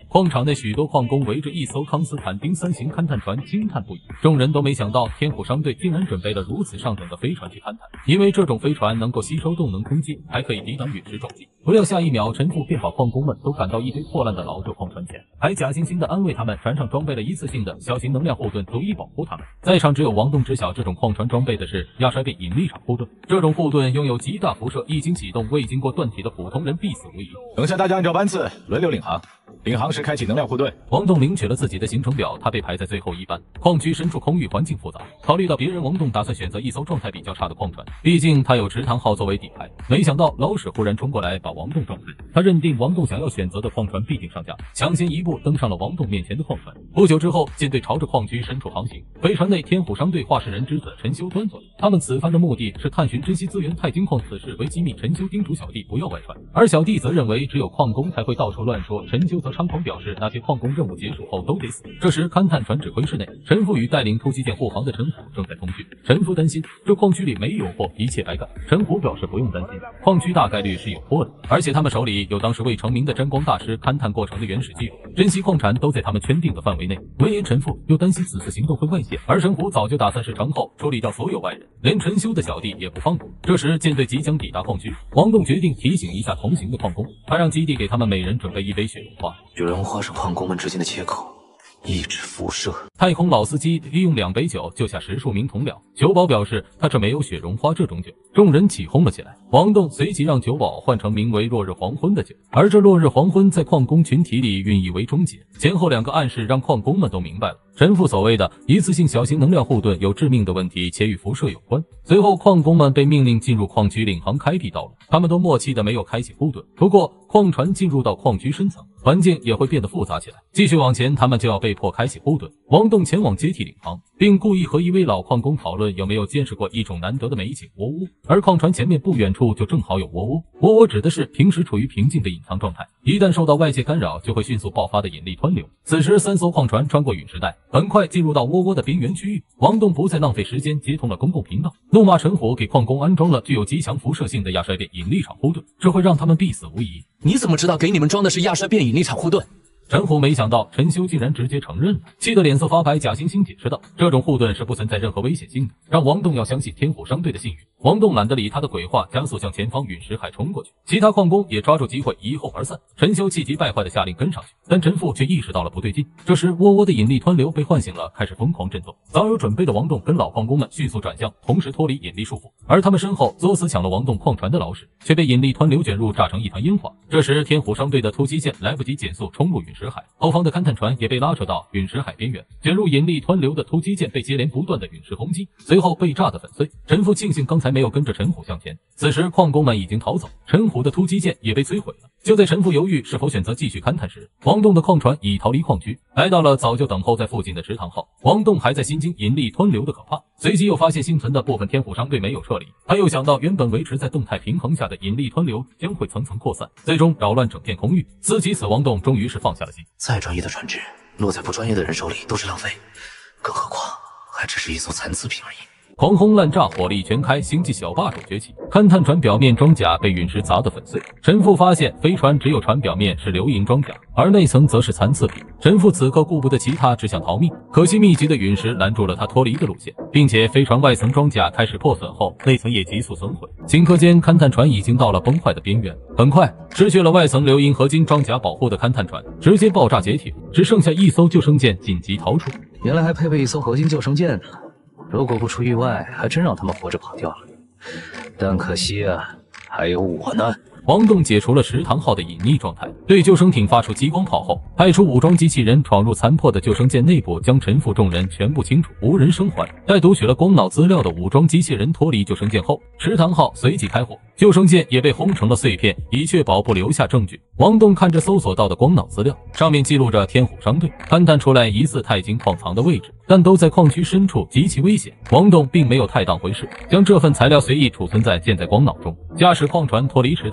矿场内许多矿工围着一艘康斯坦丁3型勘探船惊叹不已。众人都没想到天虎商队竟然准备了如此上等的飞船去勘探，因为这种飞船能够吸收动能空气，还可以抵挡陨石撞击。不料下一秒，陈父便把矿工们都赶到一堆破烂的老旧矿船前，还假惺惺地安慰他们船上装备了一次性的小型能量护盾，足以保护他们。在场只有王栋知晓，这种矿船装备的是亚衰变引力场护盾，这种护盾拥有极大辐射，一经启动，未经过断体的普通人必死无疑。 等下大家按照班次轮流领航，领航时开启能量护盾。 王栋领取了自己的行程表，他被排在最后一班。矿区深处空域环境复杂，考虑到别人，王栋打算选择一艘状态比较差的矿船，毕竟他有池塘号作为底牌。没想到老史忽然冲过来把王栋撞开，他认定王栋想要选择的矿船必定上架，抢先一步登上了王栋面前的矿船。不久之后，舰队朝着矿区深处航行。飞船内，天虎商队化石人之子陈修端坐，他们此番的目的是探寻珍稀资源钛金矿，此事为机密。陈修叮嘱小弟不要外传，而小弟则认为只有矿工才会到处乱说。陈修则猖狂表示那些矿工任务结束后都得死。这时勘探船指挥室内，陈父与带领突击舰护航的陈虎正在通讯。陈父担心这矿区里没有货，一切白干。陈虎表示不用担心，矿区大概率是有货的，而且他们手里有当时未成名的沾光大师勘探过程的原始记录，珍稀矿产都在他们圈定的范围内。闻言，陈父又担心此次行动会外泄，而陈虎早就打算事成后处理掉所有外人，连陈修的小弟也不放过。这时舰队即将抵达矿区，王栋决定提醒一下同行的矿工，他让基地给他们每人准备一杯雪绒花。 雪绒花是矿工们之间的切口，抑制辐射。 太空老司机利用2杯酒救下10数名同僚。酒保表示他这没有雪绒花这种酒，众人起哄了起来。王栋随即让酒保换成名为落日黄昏的酒，而这落日黄昏在矿工群体里寓意为终结。前后2个暗示让矿工们都明白了陈父所谓的一次性小型能量护盾有致命的问题，且与辐射有关。随后矿工们被命令进入矿区领航开辟道路，他们都默契的没有开启护盾。不过矿船进入到矿区深层，环境也会变得复杂起来，继续往前他们就要被迫开启护盾。王栋前往接替领航，并故意和一位老矿工讨论有没有见识过一种难得的美景窝窝，而矿船前面不远处就正好有窝窝。窝窝指的是平时处于平静的隐藏状态，一旦受到外界干扰就会迅速爆发的引力湍流。此时3艘矿船穿过陨石带，很快进入到窝窝的边缘区域。王栋不再浪费时间，接通了公共频道，怒骂陈虎给矿工安装了具有极强辐射性的亚衰变引力场护盾，这会让他们必死无疑。 你怎么知道给你们装的是亚衰变引力场护盾？ 陈虎没想到陈修竟然直接承认了，气得脸色发白，假惺惺解释道：“这种护盾是不存在任何危险性的，让王栋要相信天虎商队的信誉。”王栋懒得理他的鬼话，加速向前方陨石海冲过去。其他矿工也抓住机会一哄而散。陈修气急败坏的下令跟上去，但陈父却意识到了不对劲。这时窝窝的引力湍流被唤醒了，开始疯狂震动。早有准备的王栋跟老矿工们迅速转向，同时脱离引力束缚。而他们身后作死抢了王栋矿船的老史，却被引力湍流卷入，炸成一团烟花。这时天虎商队的突击舰来不及减速冲入陨石海，后方的勘探船也被拉扯到陨石海边缘。卷入引力湍流的突击舰被接连不断的陨石轰击，随后被炸得粉碎。陈父庆幸刚才没有跟着陈虎向前。此时矿工们已经逃走，陈虎的突击舰也被摧毁了。就在陈父犹豫是否选择继续勘探时，王栋的矿船已逃离矿区，来到了早就等候在附近的池塘号。王栋还在心惊引力湍流的可怕，随即又发现幸存的部分天虎商队没有撤离。他又想到原本维持在动态平衡下的引力湍流将会层层扩散，最终扰乱整片空域。思其死，王栋终于是放下了心。 再专业的船只落在不专业的人手里都是浪费，更何况还只是一艘残次品而已。 狂轰滥炸，火力全开，星际小霸主崛起。勘探船表面装甲被陨石砸得粉碎。陈父发现飞船只有船表面是流银装甲，而内层则是残次品。陈父此刻顾不得其他，只想逃命。可惜密集的陨石拦住了他脱离的路线，并且飞船外层装甲开始破损后，内层也急速损毁。顷刻间，勘探船已经到了崩坏的边缘。很快，失去了外层流银合金装甲保护的勘探船直接爆炸解体，只剩下一艘救生舰紧急逃出。 原来还配备一艘合金救生舰呢。如果不出意外，还真让他们活着跑掉了。但可惜啊，还有我呢。 王栋解除了石塘号的隐匿状态，对救生艇发出激光炮后，派出武装机器人闯入残破的救生舰内部，将陈父众人全部清除，无人生还。待读取了光脑资料的武装机器人脱离救生舰后，石塘号随即开火，救生舰也被轰成了碎片，以确保不留下证据。王栋看着搜索到的光脑资料，上面记录着天虎商队勘探出来疑似钛金矿藏的位置，但都在矿区深处，极其危险。王栋并没有太当回事，将这份材料随意储存在舰载光脑中，驾驶矿船脱离池塘号。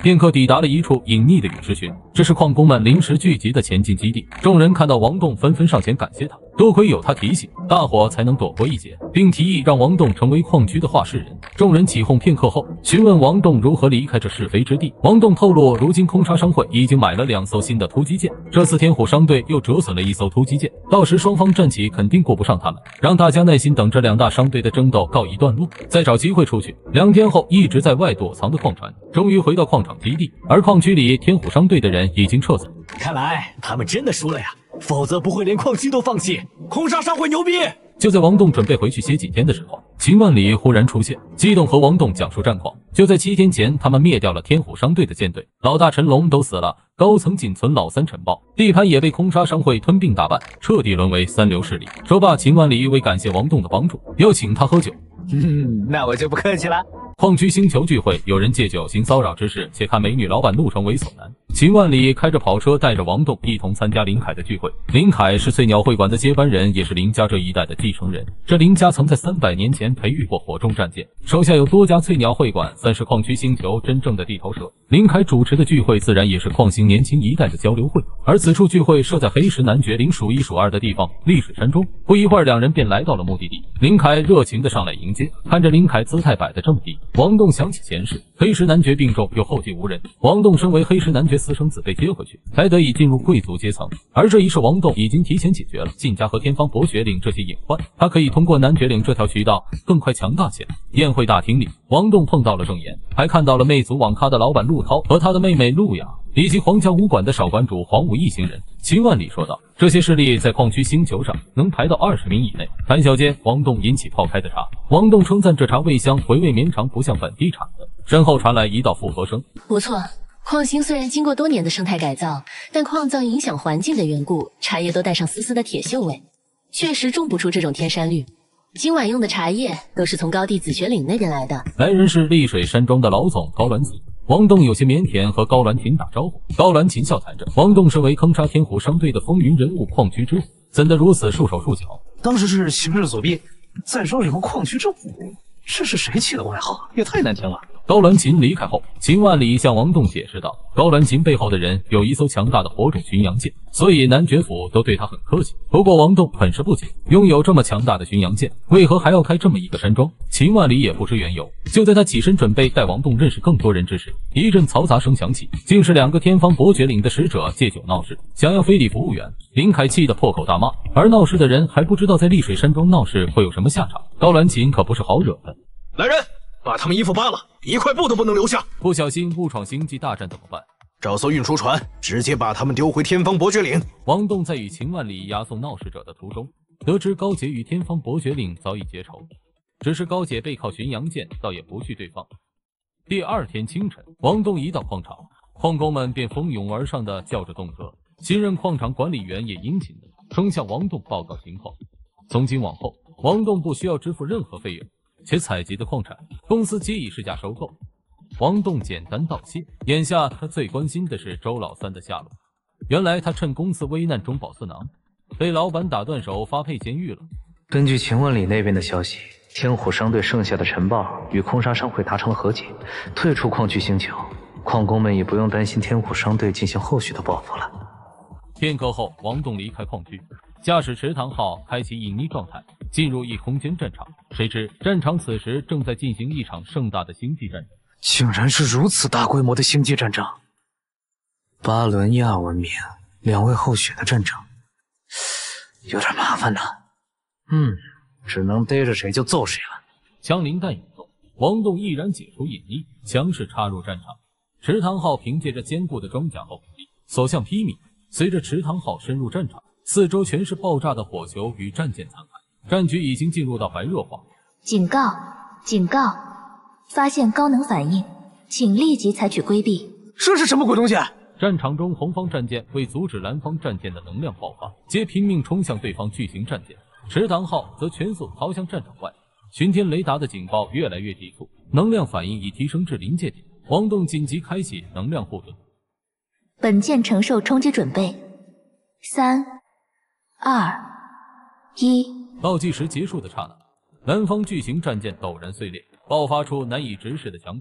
片刻抵达了一处隐匿的陨石群，这是矿工们临时聚集的前进基地。众人看到王栋，纷纷上前感谢他，多亏有他提醒，大伙才能躲过一劫，并提议让王栋成为矿区的话事人。众人起哄片刻后，询问王栋如何离开这是非之地。王栋透露，如今空沙商会已经买了2艘新的突击舰，这次天虎商队又折损了1艘突击舰，到时双方战起肯定过不上他们，让大家耐心等这2大商队的争斗告一段落，再找机会出去。2天后，一直在外躲藏的矿船终于回到矿场基地，而矿区里天虎商队的人已经撤走。 看来他们真的输了呀，否则不会连矿区都放弃。空沙商会牛逼！ 就在王栋准备回去歇几天的时候，秦万里忽然出现，激动和王栋讲述战况。就在7天前，他们灭掉了天虎商队的舰队，老大陈龙都死了，高层仅存老3陈豹，地盘也被空沙商会吞并大半，彻底沦为3流势力。说罢，秦万里为感谢王栋的帮助，又请他喝酒。 那我就不客气了。 矿区星球聚会，有人借酒行骚扰之事，且看美女老板怒成猥琐男。秦万里开着跑车带着王栋一同参加林凯的聚会。林凯是翠鸟会馆的接班人，也是林家这一代的继承人。这林家曾在300年前培育过火种战舰，手下有多家翠鸟会馆，算是矿区星球真正的地头蛇。林凯主持的聚会自然也是矿星年轻一代的交流会，而此处聚会设在黑石男爵陵数1数2的地方——丽水山中。不一会儿，2人便来到了目的地。林凯热情地上来迎接，看着林凯姿态摆得这么低，王栋想起前世，黑石男爵病重又后继无人，王栋身为黑石男爵私生子被接回去，才得以进入贵族阶层。而这一事，王栋已经提前解决了晋家和天方伯爵岭这些隐患，他可以通过男爵岭这条渠道更快强大起来。宴会大厅里，王栋碰到了郑岩，还看到了魅族网咖的老板陆涛和他的妹妹陆雅，以及皇家武馆的少馆主黄武一行人。秦万里说道，这些势力在矿区星球上能排到20名以内。谈笑间，王栋饮起泡开的茶，王栋称赞这茶味香，回味绵长，不像本地产的。身后传来一道附和声， 不错，矿星虽然经过多年的生态改造，但矿藏影响环境的缘故，茶叶都带上丝丝的铁锈味，确实种不出这种天山绿。今晚用的茶叶都是从高地紫雪岭那边来的。 来人是丽水山庄的老总高鸾琴。王栋有些腼腆和高鸾琴打招呼，高鸾琴笑谈着，王栋身为坑沙天虎商队的风云人物，矿区之虎，怎得如此束手束脚？ 当时是形势所逼，再说什么矿区之虎，这是谁起的外号？也太难听了。 高鸾琴离开后，秦万里向王栋解释道，高鸾琴背后的人有一艘强大的火种巡洋舰，所以男爵府都对他很客气。不过王栋很是不解，拥有这么强大的巡洋舰，为何还要开这么一个山庄？秦万里也不知缘由。就在他起身准备带王栋认识更多人之时，一阵嘈杂声响起，竟是2个天方伯爵岭的使者借酒闹事，想要非礼服务员。林凯气得破口大骂，而闹事的人还不知道在丽水山庄闹事会有什么下场。高鸾琴可不是好惹的。 来人，把他们衣服扒了，一块布都不能留下。 不小心误闯星际大战怎么办？ 找艘运输船，直接把他们丢回天方伯爵岭。 王栋在与秦万里押送闹事者的途中，得知高姐与天方伯爵岭早已结仇，只是高姐背靠巡洋舰，倒也不去对方。第2天清晨，王栋一到矿场，矿工们便蜂拥而上的叫着动车。新任矿场管理员也殷勤的冲向王栋报告情况。从今往后，王栋不需要支付任何费用，且采集的矿产公司皆以市价收购。王栋简单道谢，眼下他最关心的是周老三的下落。原来他趁公司危难中饱私囊，被老板打断手发配监狱了。 根据秦万里那边的消息，天虎商队剩下的陈豹与空沙商会达成了和解，退出矿区星球，矿工们也不用担心天虎商队进行后续的报复了。 片刻后，王栋离开矿区，驾驶池塘号开启隐匿状态，进入异空间战场。谁知战场此时正在进行一场盛大的星际战争。 竟然是如此大规模的星际战争！巴伦亚文明2位候选的战争，有点麻烦呢。只能逮着谁就揍谁了。 枪林弹雨中，王栋毅然解除隐匿，强势插入战场。池塘号凭借着坚固的装甲和武力，所向披靡。随着池塘号深入战场，四周全是爆炸的火球与战舰残骸，战局已经进入到白热化。 警告！警告！发现高能反应，请立即采取规避。 这是什么鬼东西？ 战场中，红方战舰为阻止蓝方战舰的能量爆发，皆拼命冲向对方巨型战舰。池塘号则全速逃向战场外。巡天雷达的警报越来越急促，能量反应已提升至临界点。王栋紧急开启能量护盾。 本舰承受冲击准备。3、2、1。 倒计时结束的刹那，蓝方巨型战舰陡然碎裂，爆发出难以直视的强光，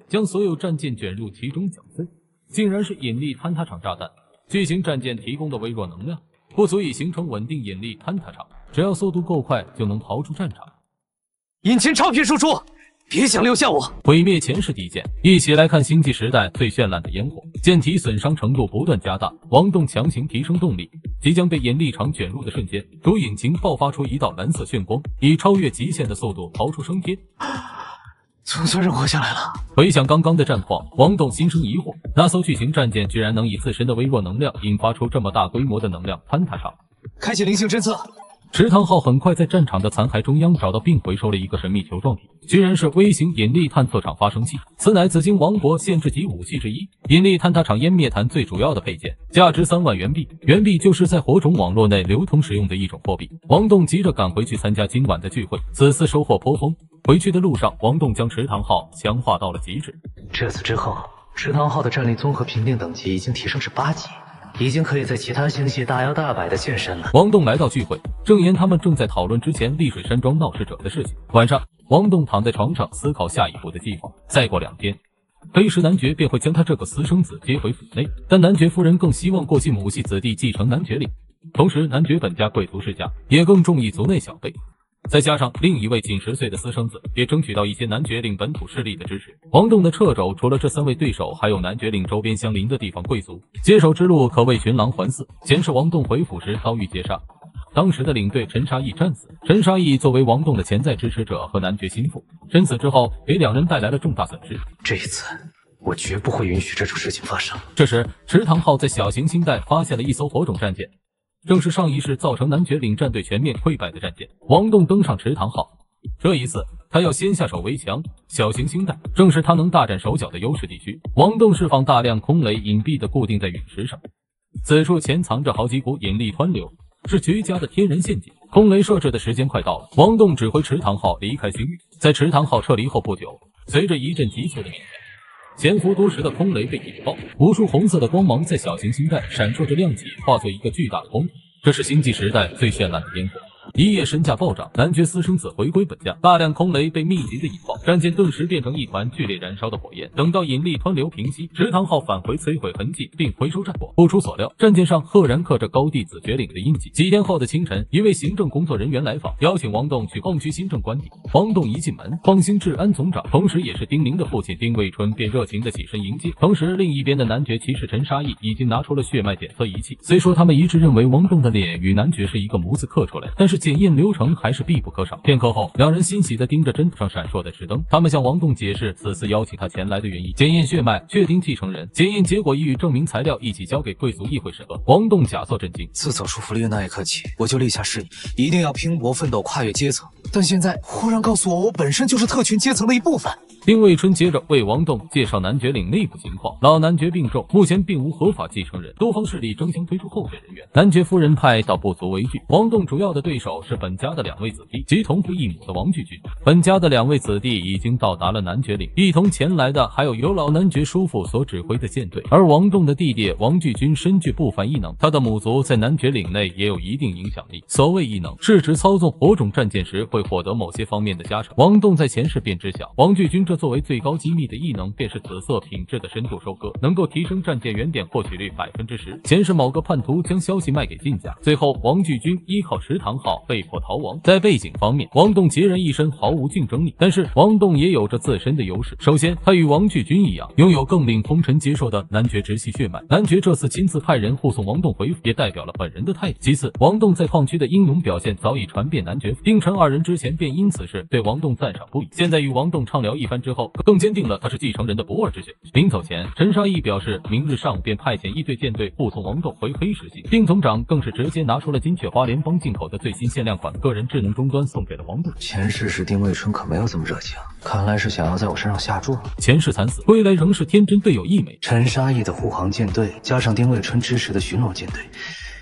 将所有战舰卷入其中搅碎，竟然是引力坍塌场炸弹。巨型战舰提供的微弱能量不足以形成稳定引力坍塌场，只要速度够快就能逃出战场。 引擎超频输出，别想留下我！ 毁灭前世地舰，一起来看星际时代最绚烂的烟火。舰体损伤程度不断加大，王栋强行提升动力，即将被引力场卷入的瞬间，主引擎爆发出一道蓝色炫光，以超越极限的速度逃出升天。 总算是活下来了。 回想刚刚的战况，王栋心生疑惑，那艘巨型战舰居然能以自身的微弱能量引发出这么大规模的能量坍塌场。 开启灵性侦测。 池塘号很快在战场的残骸中央找到并回收了一个神秘球状体，居然是微型引力探测场发生器，此乃紫金王国限制级武器之一。引力坍塌场湮灭弹最主要的配件，价值3万元币，元币就是在火种网络内流通使用的一种货币。王栋急着赶回去参加今晚的聚会，此次收获颇丰。回去的路上，王栋将池塘号强化到了极致。 这次之后，池塘号的战力综合评定等级已经提升至8级，已经可以在其他星系大摇大摆的现身了。 王栋来到聚会，郑岩他们正在讨论之前丽水山庄闹事者的事情。晚上，王栋躺在床上思考下一步的计划。再过2天，黑石男爵便会将他这个私生子接回府内，但男爵夫人更希望过继母系子弟继承男爵领，同时男爵本家贵族世家也更重义族内小辈。再加上另一位仅10岁的私生子，也争取到一些男爵领本土势力的支持。王栋的掣肘除了这3位对手，还有男爵领周边相邻的地方贵族。接手之路可谓群狼环伺。前世王栋回府时遭遇劫杀，当时的领队陈沙义战死。陈沙义作为王栋的潜在支持者和男爵心腹，身死之后给2人带来了重大损失。 这一次我绝不会允许这种事情发生。 这时池塘号在小行星带发现了一艘火种战舰，正是上一世造成男爵领战队全面溃败的战舰。王栋登上池塘号，这一次他要先下手为强，小行星带正是他能大展手脚的优势地区。王栋释放大量空雷，隐蔽地固定在陨石上，此处潜藏着好几股引力湍流，是绝佳的天然陷阱。空雷设置的时间快到了，王栋指挥池塘号离开星域。在池塘号撤离后不久，随着一阵急促的鸣响，潜伏多时的空雷被引爆，无数红色的光芒在小行星带闪烁着亮起，化作一个巨大的空。这是星际时代最绚烂的烟火。一夜身价暴涨，男爵私生子回归本家，大量空雷被密集的引爆，战舰顿时变成一团剧烈燃烧的火焰。等到引力湍流平息，池塘号返回摧毁痕迹并回收战火。不出所料，战舰上赫然刻着高帝子爵领的印记。几天后的清晨，一位行政工作人员来访，邀请王栋去矿区新政官邸。王栋一进门，矿星治安总长，同时也是丁宁的父亲丁卫春便热情地起身迎接。同时，另一边的男爵骑士陈沙义已经拿出了血脉检测仪器。虽说他们一致认为王栋的脸与男爵是一个模子刻出来，但是检验流程还是必不可少。片刻后，2人欣喜地盯着针头上闪烁的赤灯。他们向王栋解释此次邀请他前来的原因：检验血脉，确定继承人。检验结果已与证明材料一起交给贵族议会审核。王栋假作震惊： 自走出福利院那一刻起，我就立下誓言，一定要拼搏奋斗，跨越阶层。但现在忽然告诉我，我本身就是特权阶层的一部分。 丁卫春接着为王栋介绍男爵领内部情况。老男爵病重，目前并无合法继承人，多方势力争相推出候选人员。男爵夫人派倒不足为惧，王栋主要的对手是本家的2位子弟，即同父异母的王巨军。本家的2位子弟已经到达了男爵领，一同前来的还有由老男爵叔父所指挥的舰队。而王栋的弟弟王巨军身具不凡异能，他的母族在男爵领内也有一定影响力。所谓异能，是指操纵火种战舰时会获得某些方面的加成。王栋在前世便知晓，王巨军这作为最高机密的异能便是紫色品质的深度收割，能够提升战舰原点获取率10%。前世某个叛徒将消息卖给晋家，最后王巨军依靠池塘号被迫逃亡。在背景方面，王栋孑然一身，毫无竞争力，但是王栋也有着自身的优势。首先，他与王巨军一样，拥有更令通臣接受的男爵直系血脉。男爵这次亲自派人护送王栋回府，也代表了本人的态度。其次，王栋在矿区的英勇表现早已传遍男爵府，丁陈2人之前便因此事对王栋赞赏不已，现在与王栋畅聊一番之后，更坚定了他是继承人的不二之选。临走前，陈沙义表示明日上午便派遣一队舰队护送王栋回黑石系。丁总长更是直接拿出了金雀花联邦进口的最新限量款个人智能终端送给了王栋。 前世时丁卫春可没有这么热情，看来是想要在我身上下注。 前世惨死，归来仍是天真队友一枚。 陈沙义的护航舰队加上丁卫春支持的巡逻舰队，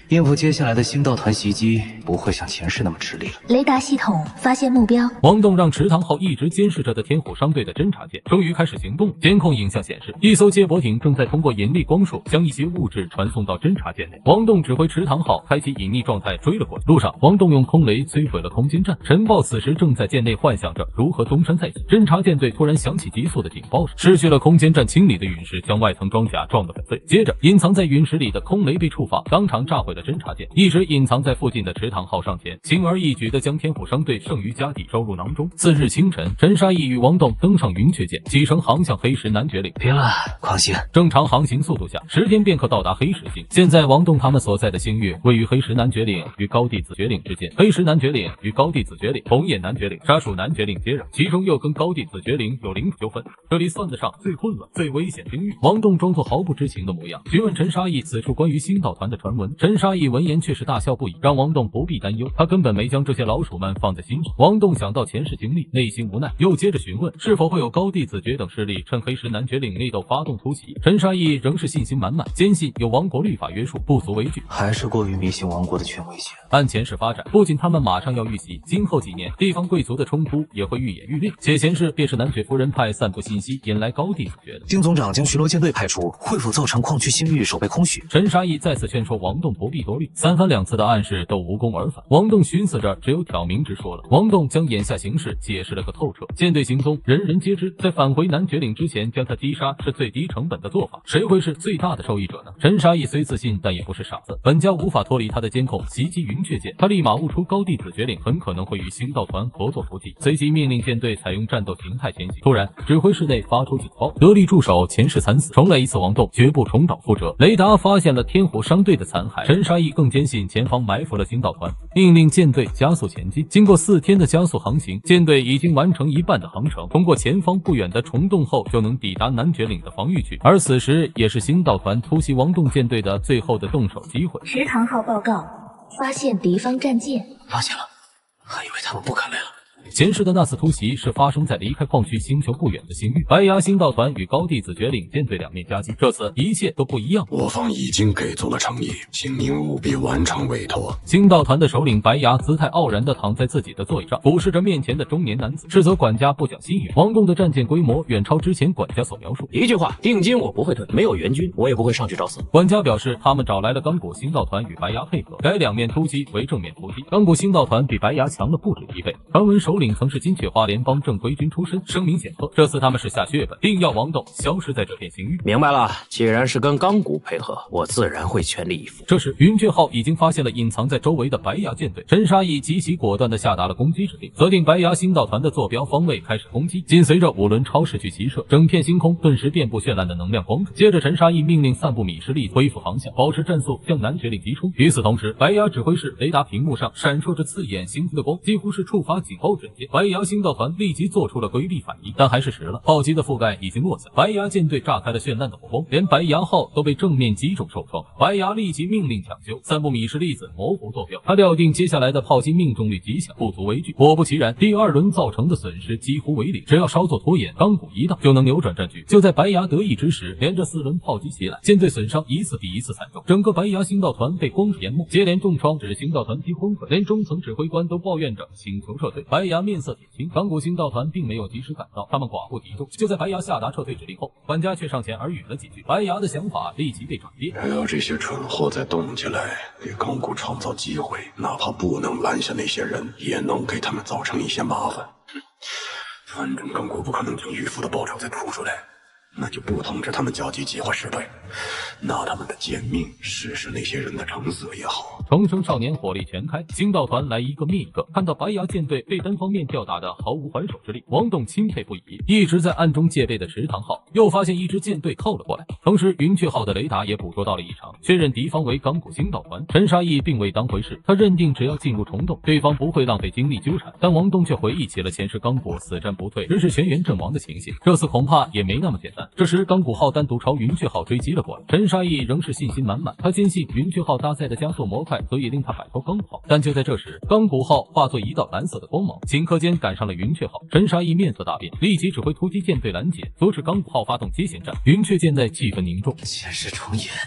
应付接下来的星道团袭击，不会像前世那么吃力了。 雷达系统发现目标。 王栋让池塘号一直监视着的天虎商队的侦察舰终于开始行动。监控影像显示，一艘接驳艇正在通过引力光束将一些物质传送到侦察舰内。王栋指挥池塘号开启隐匿状态追了过去。路上，王栋用空雷摧毁了空间站。陈豹此时正在舰内幻想着如何东山再起。侦察舰队突然响起急速的警报声，失去了空间站清理的陨石将外层装甲撞得粉碎。接着，隐藏在陨石里的空雷被触发，当场炸毁了侦察舰。一直隐藏在附近的池塘号上前，轻而易举地将天虎商队剩余家底收入囊中。次日清晨，陈沙溢与王栋登上云雀舰，启程航向黑石男爵领。 别了，狂星。 正常航行速度下，10天便可到达黑石星。现在王栋他们所在的星域位于黑石男爵领与高地子爵领之间，黑石男爵领与高地子爵领、红眼男爵领、沙鼠男爵领接壤，其中又跟高地子爵领有领土纠纷，这里算得上最混乱、最危险星域。王栋装作毫不知情的模样，询问陈沙溢此处关于星道团的传闻。陈沙溢闻言却是大笑不已，让王栋不必担忧，他根本没将这些老鼠们放在心上。王栋想到前世经历，内心无奈，又接着询问是否会有高地子爵等势力趁黑石男爵领内斗发动突袭。陈沙溢仍是信心满满，坚信有王国律法约束，不足为惧。 还是过于迷信王国的权威性。 按前世发展，不仅他们马上要遇袭，今后几年地方贵族的冲突也会愈演愈烈。且前世便是男爵夫人派散布信息，引来高地子爵的。 丁总长将巡逻舰队派出，会否造成矿区星域守备空虚？ 陈沙溢再次劝说王栋不必多虑，三番两次的暗示都无功而返。王栋寻思着，只有挑明直说了。王栋将眼下形势解释了个透彻，舰队行踪人人皆知，在返回男爵领之前将他击杀是最低成本的做法，谁会是最大的受益者呢？陈沙溢虽自信，但也不是傻子，本家无法脱离他的监控，袭击云雀舰，他立马悟出高地子爵领很可能会与星道团合作伏击，随即命令舰队采用战斗形态前行。突然，指挥室内发出警报，得力助手前世惨死，重来一次王栋绝不重蹈覆辙。雷达发现了天虎商队的残骸，陈沙溢更坚信前方埋伏了星道团，命令舰队加速前进。经过4天的加速航行，舰队已经完成一半的航程，通过前方不远的虫洞后就能抵达男爵领的防御区，而此时也是星道团突袭王栋舰队的最后的动手机会。 池塘号报告，发现敌方战舰。 发现了，还以为他们不敢来了。 前世的那次突袭是发生在离开矿区星球不远的星域，白牙星道团与高地子爵领舰队两面夹击，这次一切都不一样。 我方已经给足了诚意，请您务必完成委托。 星道团的首领白牙姿态傲然地躺在自己的座椅上，俯视着面前的中年男子，斥责管家不讲信用。王栋的战舰规模远超之前管家所描述， 一句话，定金我不会退，没有援军我也不会上去找死。 管家表示，他们找来了钢骨星道团与白牙配合，改两面突击为正面突击。钢骨星道团比白牙强了不止1倍，传闻首领曾是金雀花联邦正规军出身，声名显赫。这次他们是下血本，定要王栋消失在这片星域。 明白了，既然是跟钢骨配合，我自然会全力以赴。 这时，云雀号已经发现了隐藏在周围的白牙舰队，陈沙溢极其果断地下达了攻击指令，锁定白牙星道团的坐标方位，开始攻击。紧随着5轮超视距齐射，整片星空顿时遍布绚烂的能量光柱。接着，陈沙溢命令散布米什粒恢复航向，保持战速向男爵领急冲。与此同时，白牙指挥室雷达屏幕上闪烁着刺眼星星的光，几乎是触发警报瞬间，白牙星道团立即做出了规避反应，但还是迟了。炮击的覆盖已经落下，白牙舰队炸开了绚烂的火光，连白牙号都被正面击中受创。白牙立即命令抢修，散布米什粒子模糊坐标。他料定接下来的炮击命中率极小，不足为惧。果不其然，第2轮造成的损失几乎为零，只要稍作拖延，钢骨一到就能扭转战局。就在白牙得意之时，连着4轮炮击袭来，舰队损伤一次比一次惨重，整个白牙星道团被光淹没，接连重创使星道团几昏溃，连中层指挥官都抱怨着请求撤退。白牙面色铁青，钢骨星道团并没有及时赶到，他们寡不敌众。就在白牙下达撤退指令后，管家却上前耳语了几句，白牙的想法立即被转变。 只要这些蠢货再动起来，给钢骨创造机会，哪怕不能拦下那些人，也能给他们造成一些麻烦。反正钢骨不可能将预付的报酬再吐出来，那就不通知他们交集计划失败，拿他们的贱命试试那些人的成色也好。 重生少年火力全开，星道团来一个灭一个。看到白牙舰队被单方面吊打的毫无还手之力，王栋钦佩不已。一直在暗中戒备的池塘号又发现一支舰队靠了过来，同时云雀号的雷达也捕捉到了异常，确认敌方为钢骨星道团。陈沙溢并未当回事，他认定只要进入虫洞，对方不会浪费精力纠缠。但王栋却回忆起了前世钢骨死战不退，直至全员阵亡的情形，这次恐怕也没那么简单。这时钢骨号单独朝云雀号追击了过来，陈沙溢仍是信心满满，他坚信云雀号搭载的加速模块所以令他摆脱钢骨号。但就在这时，钢骨号化作一道蓝色的光芒，顷刻间赶上了云雀号。陈沙溢面色大变，立即指挥突击舰队拦截，阻止钢骨号发动接舷战。云雀舰内气氛凝重， 前世重演，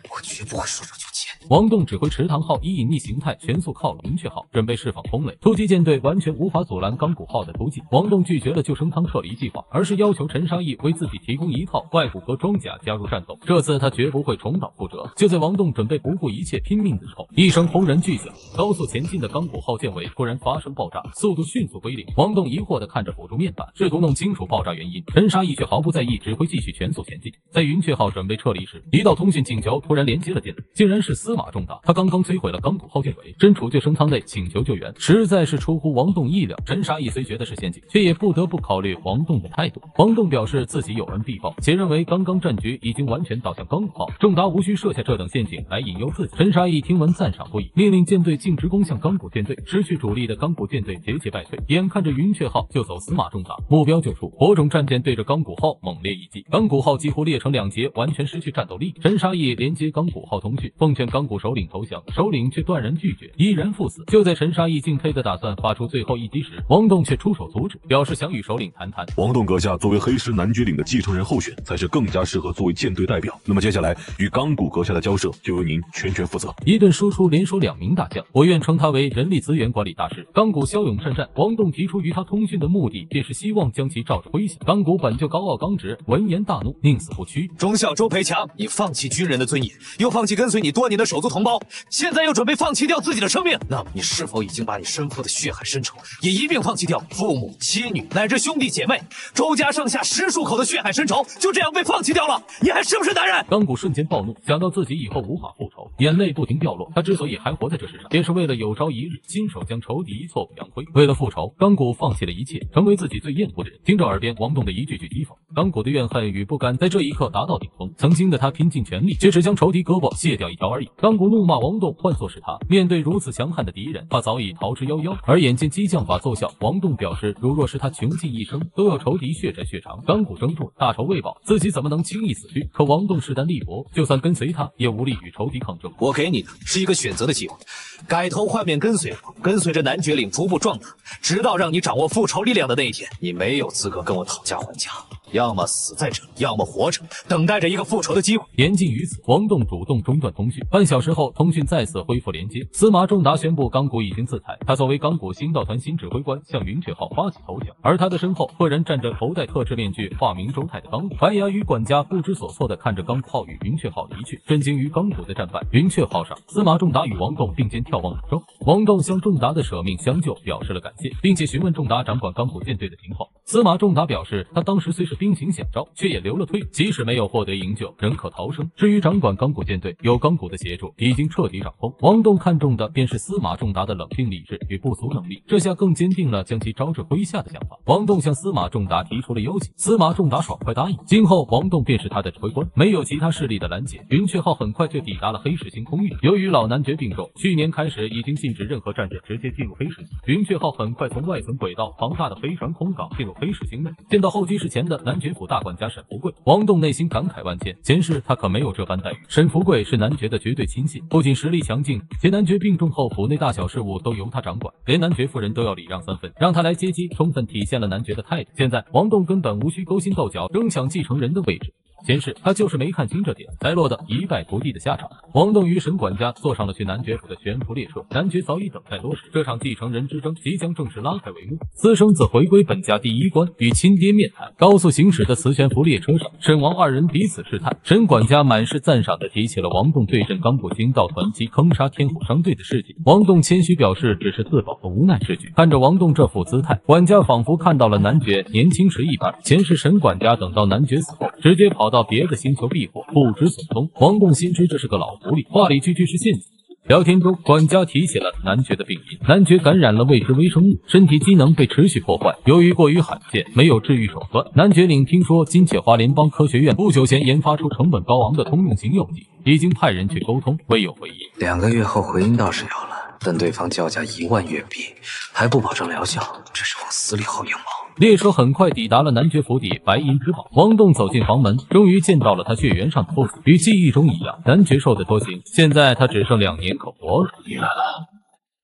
我绝不会说走就签。 王栋指挥池塘号以隐匿形态全速靠拢云雀号，准备释放空垒。突击舰队完全无法阻拦钢骨号的突进。王栋拒绝了救生舱撤离计划，而是要求陈沙溢为自己提供一套外骨骼装甲加入战斗。这次他绝不会重蹈覆辙。就在王栋准备不顾一切拼命的时候，一声轰然巨响，高速前进的钢骨号舰尾突然发生爆炸，速度迅速归零。王栋疑惑地看着辅助面板，试图弄清楚爆炸原因。陈沙溢却毫不在意，指挥继续全速前进。在云雀号准备撤离时，一道通讯请求突然连接了进来，竟然是司马仲达。他刚刚摧毁了钢骨号舰尾，身处救生舱内请求救援，实在是出乎王栋意料。陈沙溢虽觉得是陷阱，却也不得不考虑王栋的态度。王栋表示自己有恩必报，且认为刚刚战局已经完全倒向钢骨号，仲达无需设下这等陷阱来引诱自己。陈沙溢听闻赞赏不已，命令舰队径直攻向钢骨舰队。失去主力的钢骨舰队节节败退，眼看着云雀号就走司马仲达，目标救出，火种战舰对着钢骨号猛烈一击，钢骨号几乎裂成两截，完全失去战斗力。陈沙溢连接钢骨号通讯，奉劝钢骨首领投降，首领却断然拒绝，依然赴死。就在陈沙溢敬佩的打算发出最后一击时，王栋却出手阻止，表示想与首领谈谈。 王栋阁下作为黑石男爵领的继承人候选，才是更加适合作为舰队代表。那么接下来与钢骨阁下的交涉，就由您全权负责。 一顿输出连说2名大将，我愿称他为人力资源管理大师。钢骨骁勇善战，王栋提出与他通讯的目的，便是希望将其照着麾下。钢骨本就高傲刚直，闻言大怒，宁死不屈。 中校周培强，你放弃军人的尊严，又放弃跟随你多年的手足同胞，现在又准备放弃掉自己的生命，那么你是否已经把你身负的血海深仇也一并放弃掉？父母、妻女乃至兄弟姐妹，周家上下10数口的血海深仇就这样被放弃掉了，你还是不是男人？ 钢骨瞬间暴怒，想到自己以后无法复仇，眼泪不停掉落。他之所以还活在这世上，便是为了有朝一日亲手将仇敌挫骨扬灰。为了复仇，钢骨放弃了一切，成为自己最厌恶的人。听着耳边王栋的一句句讥讽，钢骨的怨恨与不甘在这一刻达到顶峰。曾经的他拼尽全力，却只将仇敌胳膊卸掉一条而已。钢骨怒骂王栋换作是他，面对如此强悍的敌人，他早已逃之夭夭。而眼见激将法奏效，王栋表示，如若是他穷尽一生都要仇敌血债血偿。钢骨怔住，大仇未报，自己怎么能轻易死去？可王栋势单力薄，就算跟随他，也无力与仇敌抗争。 我给你的是一个选择的机会，改头换面跟随我，跟随着男爵领逐步壮大，直到让你掌握复仇力量的那一天，你没有资格跟我讨价还价，要么死在这里，要么活着，等待着一个复仇的机会。 言尽于此，王栋主动中断通讯。半小时后，通讯再次恢复连接。司马仲达宣布钢骨已经自裁，他作为钢骨星道团新指挥官，向云雀号发起投降。而他的身后，赫然站着头戴特制面具、化名周泰的钢骨。白牙与管家不知所措地看着钢骨号与云雀号离去，震惊于钢骨的战败。云雀号上，司马仲达与王栋并肩眺望宇宙。王栋向仲达的舍命相救表示了感谢，并且询问仲达掌管钢骨舰队的情况。司马仲达表示，他当时虽是兵行险招，却也留了退路，即使没有获得营救，仍可逃生。至于掌管钢骨舰队，有钢骨的协助，已经彻底掌控。王栋看中的便是司马仲达的冷静理智与不俗能力，这下更坚定了将其招至麾下的想法。王栋向司马仲达提出了邀请，司马仲达爽快答应。今后王栋便是他的指挥官，没有其他势力的拦截。云雀号很快就抵达了黑石星空域。由于老男爵病重，去年开始已经禁止任何战舰直接进入黑石星。云雀号很快从外层轨道庞大的飞船空港进入黑石星内，见到候机室前的男爵府大管家沈福贵，王栋内心感慨万千。前世他可没有这般待遇。沈福贵是男爵的绝对亲信，不仅实力强劲，且男爵病重后府内大小事务都由他掌管，连男爵夫人都要礼让3分，让他来接机，充分体现了男爵的态度。现在王栋根本无需勾心斗角争抢继承人的位置，前世他就是没看清这点，才落得一败涂地的下场。王栋与沈管家坐上了去男爵府的悬浮列车，男爵早已等待多时，这场继承人之争即将正式拉开帷幕。私生子回归本家第一关，与亲爹面谈。高速行驶的磁悬浮列车上，沈王二人彼此试探。沈管家满是赞赏地提起了王栋对阵钢骨星道团及坑杀天虎商队的事迹。王栋谦虚表示只是自保和无奈之举。看着王栋这副姿态，管家仿佛看到了男爵年轻时一般。前世沈管家等到男爵死后，直接跑到别的星球避祸，不知所踪。王栋心知这是个老狐狸，话里句句是陷阱。聊天中，管家提起了男爵的病因。男爵感染了未知微生物，身体机能被持续破坏。由于过于罕见，没有治愈手段。男爵领听说金且华联邦科学院不久前研发出成本高昂的通用型药剂，已经派人去沟通，未有回音。 2个月后回音倒是有了，但对方叫价1万月币，还不保证疗效，这是往死里薅羊毛。 列车很快抵达了男爵府邸白银之堡。王栋走进房门，终于见到了他血缘上的父子。与记忆中一样，男爵受的多刑，现在他只剩2年可活了。 你来了。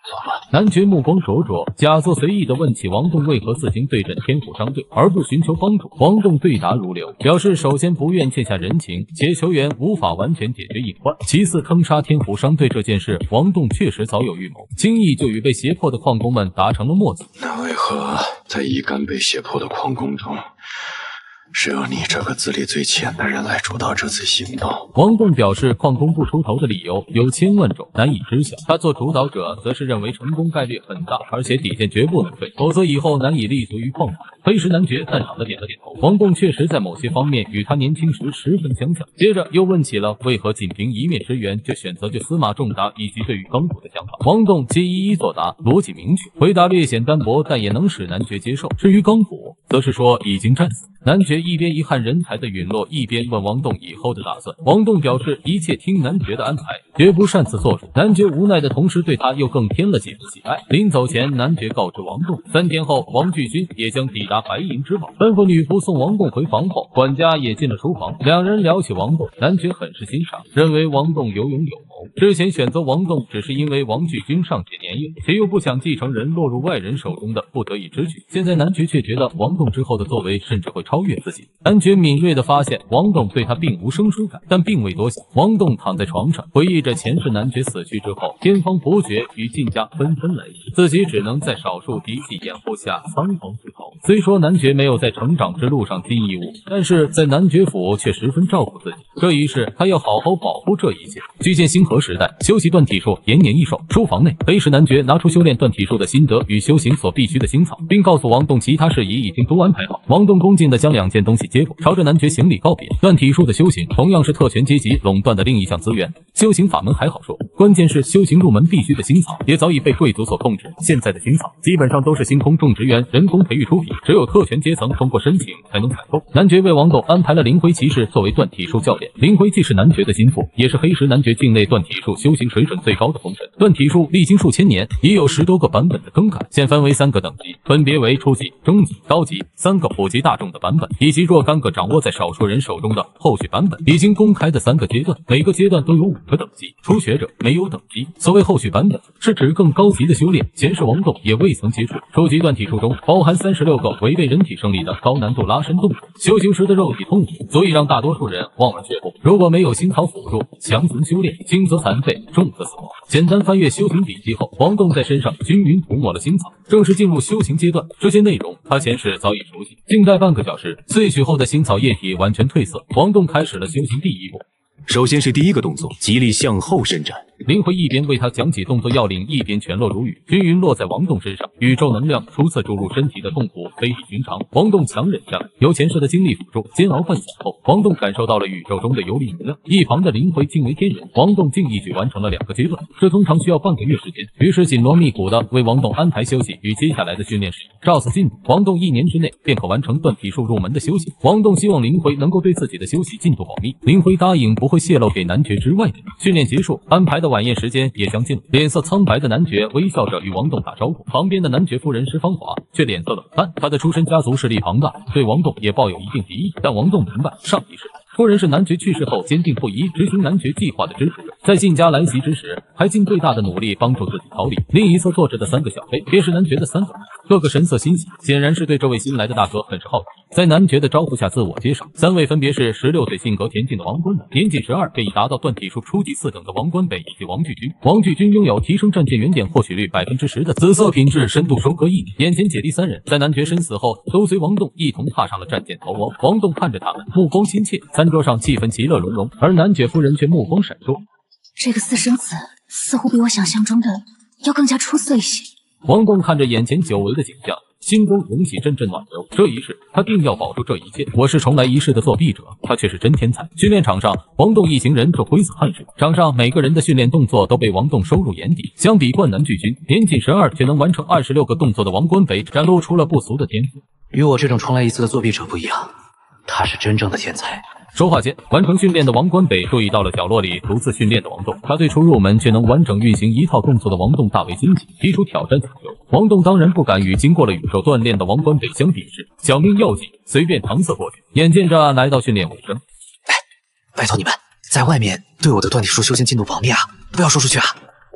男爵目光灼灼，假作随意地问起王栋为何自行对阵天虎商队，而不寻求帮助。王栋对答如流，表示首先不愿欠下人情，且球员无法完全解决隐患；其次，坑杀天虎商队这件事，王栋确实早有预谋，轻易就与被胁迫的矿工们达成了默契。 那为何在一干被胁迫的矿工中，只有你这个资历最浅的人来主导这次行动？ 王栋表示，矿工不出头的理由有千万种，难以知晓。他做主导者，则是认为成功概率很大，而且底线绝不能退，否则以后难以立足于矿场。黑石男爵赞赏地点了点头。王栋确实在某些方面与他年轻时十分相像。接着又问起了为何仅凭一面之缘就选择对司马仲达以及对于钢骨的想法。王栋皆一一作答，逻辑明确，回答略显单薄，但也能使男爵接受。至于钢骨，则是说已经战死。男爵一边遗憾人才的陨落，一边问王栋以后的打算。王栋表示一切听男爵的安排，绝不擅自做主。男爵无奈的同时，对他又更添了几分喜爱。临走前，男爵告知王栋，3天后王巨军也将抵达白银之堡，吩咐女仆送王栋回房后，管家也进了书房。两人聊起王栋，男爵很是欣赏，认为王栋有勇有谋。之前选择王栋只是因为王巨军尚且年幼，且又不想继承人落入外人手中的不得已之举。现在男爵却觉得王栋之后的作为甚至会超越自己。男爵敏锐地发现王栋对他并无生疏感，但并未多想。王栋躺在床上，回忆着前世男爵死去之后，天方伯爵与晋家纷纷来袭，自己只能在少数嫡系掩护下仓皇出逃。虽说男爵没有在成长之路上尽义务，但是在男爵府却十分照顾自己。这一世，他要好好保护这一切。距见星河时代，修习断体术延年益寿。书房内，黑石男爵拿出修炼断体术的心得与修行所必须的星草，并告诉王栋其他事宜已经都安排好。王栋恭敬地将2件东西接过，朝着男爵行礼告别。断体术的修行同样是特权阶级垄断的另一项资源，修行法门还好说，关键是修行入门必须的星草也早已被贵族所控制。现在的星草基本上都是星空种植园人工培育出品，只有特权阶层通过申请才能采购。男爵为王栋安排了灵辉骑士作为断体术教练，灵辉既是男爵的心腹，也是黑石男爵境内断体术修行水准最高的功臣。断体术历经数千年，已有10多个版本的更改，现分为3个等级，分别为初级、中级、高级，3个普及大众的版本，以及若干个掌握在少数人手中的后续版本。已经公开的3个阶段，每个阶段都有5个等级。初学者没有等级，所谓后续版本是指更高级的修炼，前世王栋也未曾接触。初级断体术中包含36个违背人体生理的高难度拉伸动作，修行时的肉体痛苦足以让大多数人望而却步。如果没有星草辅助，强行修炼，轻则残废，重则死亡。简单翻阅修行笔记后，王栋在身上均匀涂抹了星草，正式进入修行阶段。这些内容他前世早已熟悉。静待半个小时，萃取后的星草液体完全褪色，王栋开始了修行第一步。 首先是第一个动作，极力向后伸展。 灵辉一边为他讲解动作要领，一边全落如雨，均匀落在王栋身上。宇宙能量初次注入身体的痛苦非比寻常，王栋强忍下来。由前世的经历辅助，煎熬唤醒后，王栋感受到了宇宙中的游离能量。一旁的灵辉惊为天人，王栋竟一举完成了2个阶段，这通常需要半个月时间。于是紧锣密鼓的为王栋安排休息与接下来的训练时间。照此进度，王栋1年之内便可完成断体术入门的修行。王栋希望灵辉能够对自己的休息进度保密，灵辉答应不会泄露给男爵之外的人。训练结束，安排的晚宴时间也将近了。脸色苍白的男爵微笑着与王栋打招呼，旁边的男爵夫人施芳华却脸色冷淡。她的出身家族势力庞大，对王栋也抱有一定敌意，但王栋明白，上一世夫人是男爵去世后坚定不移执行男爵计划的支持者，在晋家来袭之时，还尽最大的努力帮助自己逃离。另一侧坐着的3个小辈，便是男爵的3个儿子，个个神色欣喜，显然是对这位新来的大哥很是好奇。在男爵的招呼下自我介绍，3位分别是16岁性格恬静的王冠北，年仅12便已达到断体术初级4等的王冠北，以及王巨军。王巨军拥有提升战舰原点获取率10%的紫色品质深度收割1年。眼前姐弟3人在男爵身死后，都随王栋一同踏上了战舰逃亡。王栋看着他们，目光亲切，餐桌上气氛其乐融融，而男爵夫人却目光闪烁。 这个私生子似乎比我想象中的要更加出色一些。 王栋看着眼前久违的景象，心中涌起阵阵暖流。这一世，他定要保住这一切。我是重来一世的作弊者，他却是真天才。训练场上，王栋一行人正挥洒汗水，场上每个人的训练动作都被王栋收入眼底。相比冠南巨军，年仅12却能完成26个动作的王冠北，展露出了不俗的天赋。 与我这种重来一次的作弊者不一样，他是真正的天才。 说话间，完成训练的王冠北注意到了角落里独自训练的王栋，他对初入门却能完整运行一套动作的王栋大为惊奇，提出挑战请求。王栋当然不敢与经过了宇宙锻炼的王冠北相比试，小命要紧，随便搪塞过去。眼见着来到训练尾声， 拜托你们在外面对我的断体术修行进度保密啊，不要说出去啊。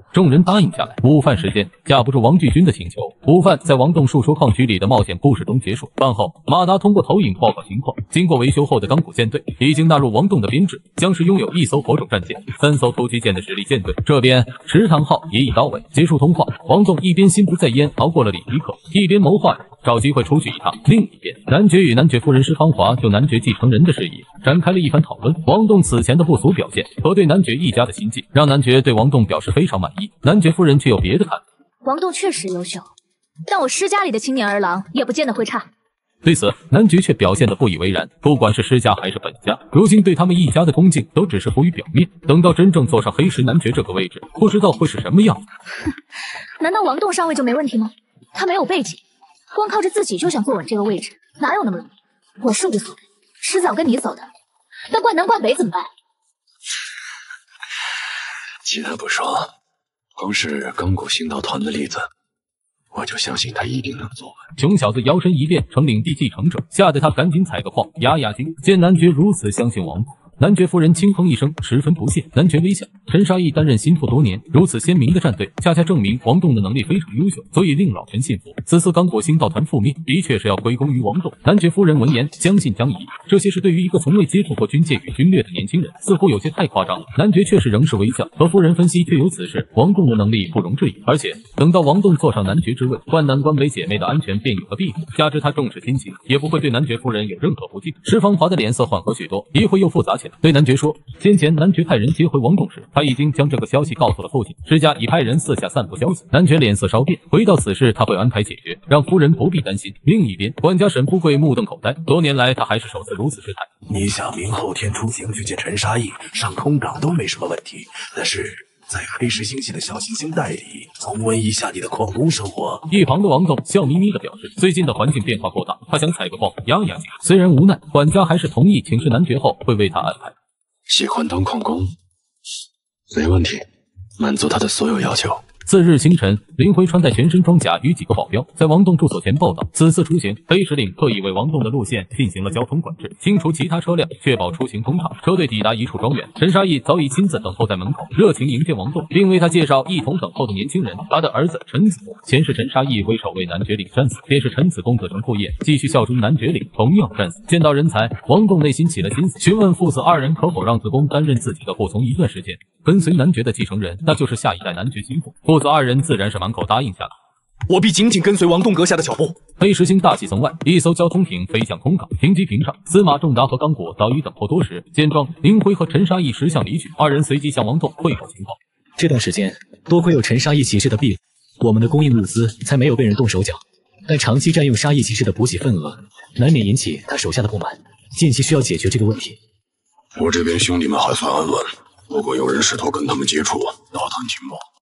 众人答应下来。午饭时间，架不住王巨军的请求，午饭在王栋述说矿区里的冒险故事中结束。饭后，马达通过投影报告情况，经过维修后的钢骨舰队已经纳入王栋的编制，将是拥有1艘火种战舰、3艘突击舰的实力舰队。这边石塘号也已到位。结束通话，王栋一边心不在焉熬过了李迪克，一边谋划着找机会出去一趟。另一边，男爵与男爵夫人施芳华就男爵继承人的事宜展开了一番讨论。王栋此前的不俗表现和对男爵一家的心迹，让男爵对王栋表示非常满意。男爵夫人却有别的看法。 王栋确实优秀，但我施家里的青年儿郎也不见得会差。 对此，男爵却表现得不以为然。不管是施家还是本家，如今对他们一家的恭敬都只是浮于表面。等到真正坐上黑石男爵这个位置，不知道会是什么样子。 难道王栋上位就没问题吗？他没有背景，光靠着自己就想坐稳这个位置，哪有那么容易？我是无所谓，迟早跟你走的。但灌南灌北怎么办？ 其他不说，光是钢骨星道团的例子，我就相信他一定能做完。 穷小子摇身一变成领地继承者，吓得他赶紧采个矿压压惊。见男爵如此相信王栋，男爵夫人轻哼一声，十分不屑。男爵微笑，陈沙溢担任心腹多年，如此鲜明的战队，恰恰证明王栋的能力非常优秀，所以令老臣信服。此次刚果星道团覆灭，的确是要归功于王栋。男爵夫人闻言将信将疑，这些事对于一个从未接触过军界与军略的年轻人，似乎有些太夸张了。男爵却是仍是微笑，和夫人分析确有此事，王栋的能力不容置疑。而且等到王栋坐上男爵之位，灌南关北姐妹的安全便有了庇护，加之他重视亲情，也不会对男爵夫人有任何不敬。施芳华的脸色缓和许多，一会又复杂起来，对男爵说，先前男爵派人接回王栋时，他已经将这个消息告诉了父亲，施家已派人四下散布消息。男爵脸色稍变，回到此事他会安排解决，让夫人不必担心。另一边，管家沈富贵目瞪口呆，多年来他还是首次如此失态。 你想明后天出行去见陈沙溢，上空港都没什么问题，但是在黑石星系的小行星带里重温一下你的矿工生活。 一旁的王栋笑眯眯地表示，最近的环境变化过大，他想采个矿压压惊。虽然无奈，管家还是同意请示男爵后会为他安排。 喜欢当矿工，没问题，满足他的所有要求。 次日清晨，林辉穿戴全身装甲与几个保镖在王栋住所前报道，此次出行，黑石岭特意为王栋的路线进行了交通管制，清除其他车辆，确保出行通畅。车队抵达一处庄园，陈沙溢早已亲自等候在门口，热情迎接王栋，并为他介绍一同等候的年轻人，他的儿子陈子公。前世陈沙溢为守卫南爵岭战死，便是陈子公子承父业，继续效忠南爵岭，同样战死。见到人才，王栋内心起了心思，询问父子二人可否让子公担任自己的护从一段时间，跟随男爵的继承人，那就是下一代男爵心腹。父子二人自然是满口答应下来。 我必紧紧跟随王栋阁下的脚步。 黑石星大气层外，一艘交通艇飞向空港，停机坪上，司马仲达和刚果早已等候多时。见状，林辉和陈沙溢识相离去，二人随即向王栋汇报情况。 这段时间，多亏有陈沙溢骑士的庇护，我们的供应物资才没有被人动手脚。但长期占用沙溢骑士的补给份额，难免引起他手下的不满。近期需要解决这个问题。 我这边兄弟们还算安稳，不过有人试图跟他们接触，打探情报。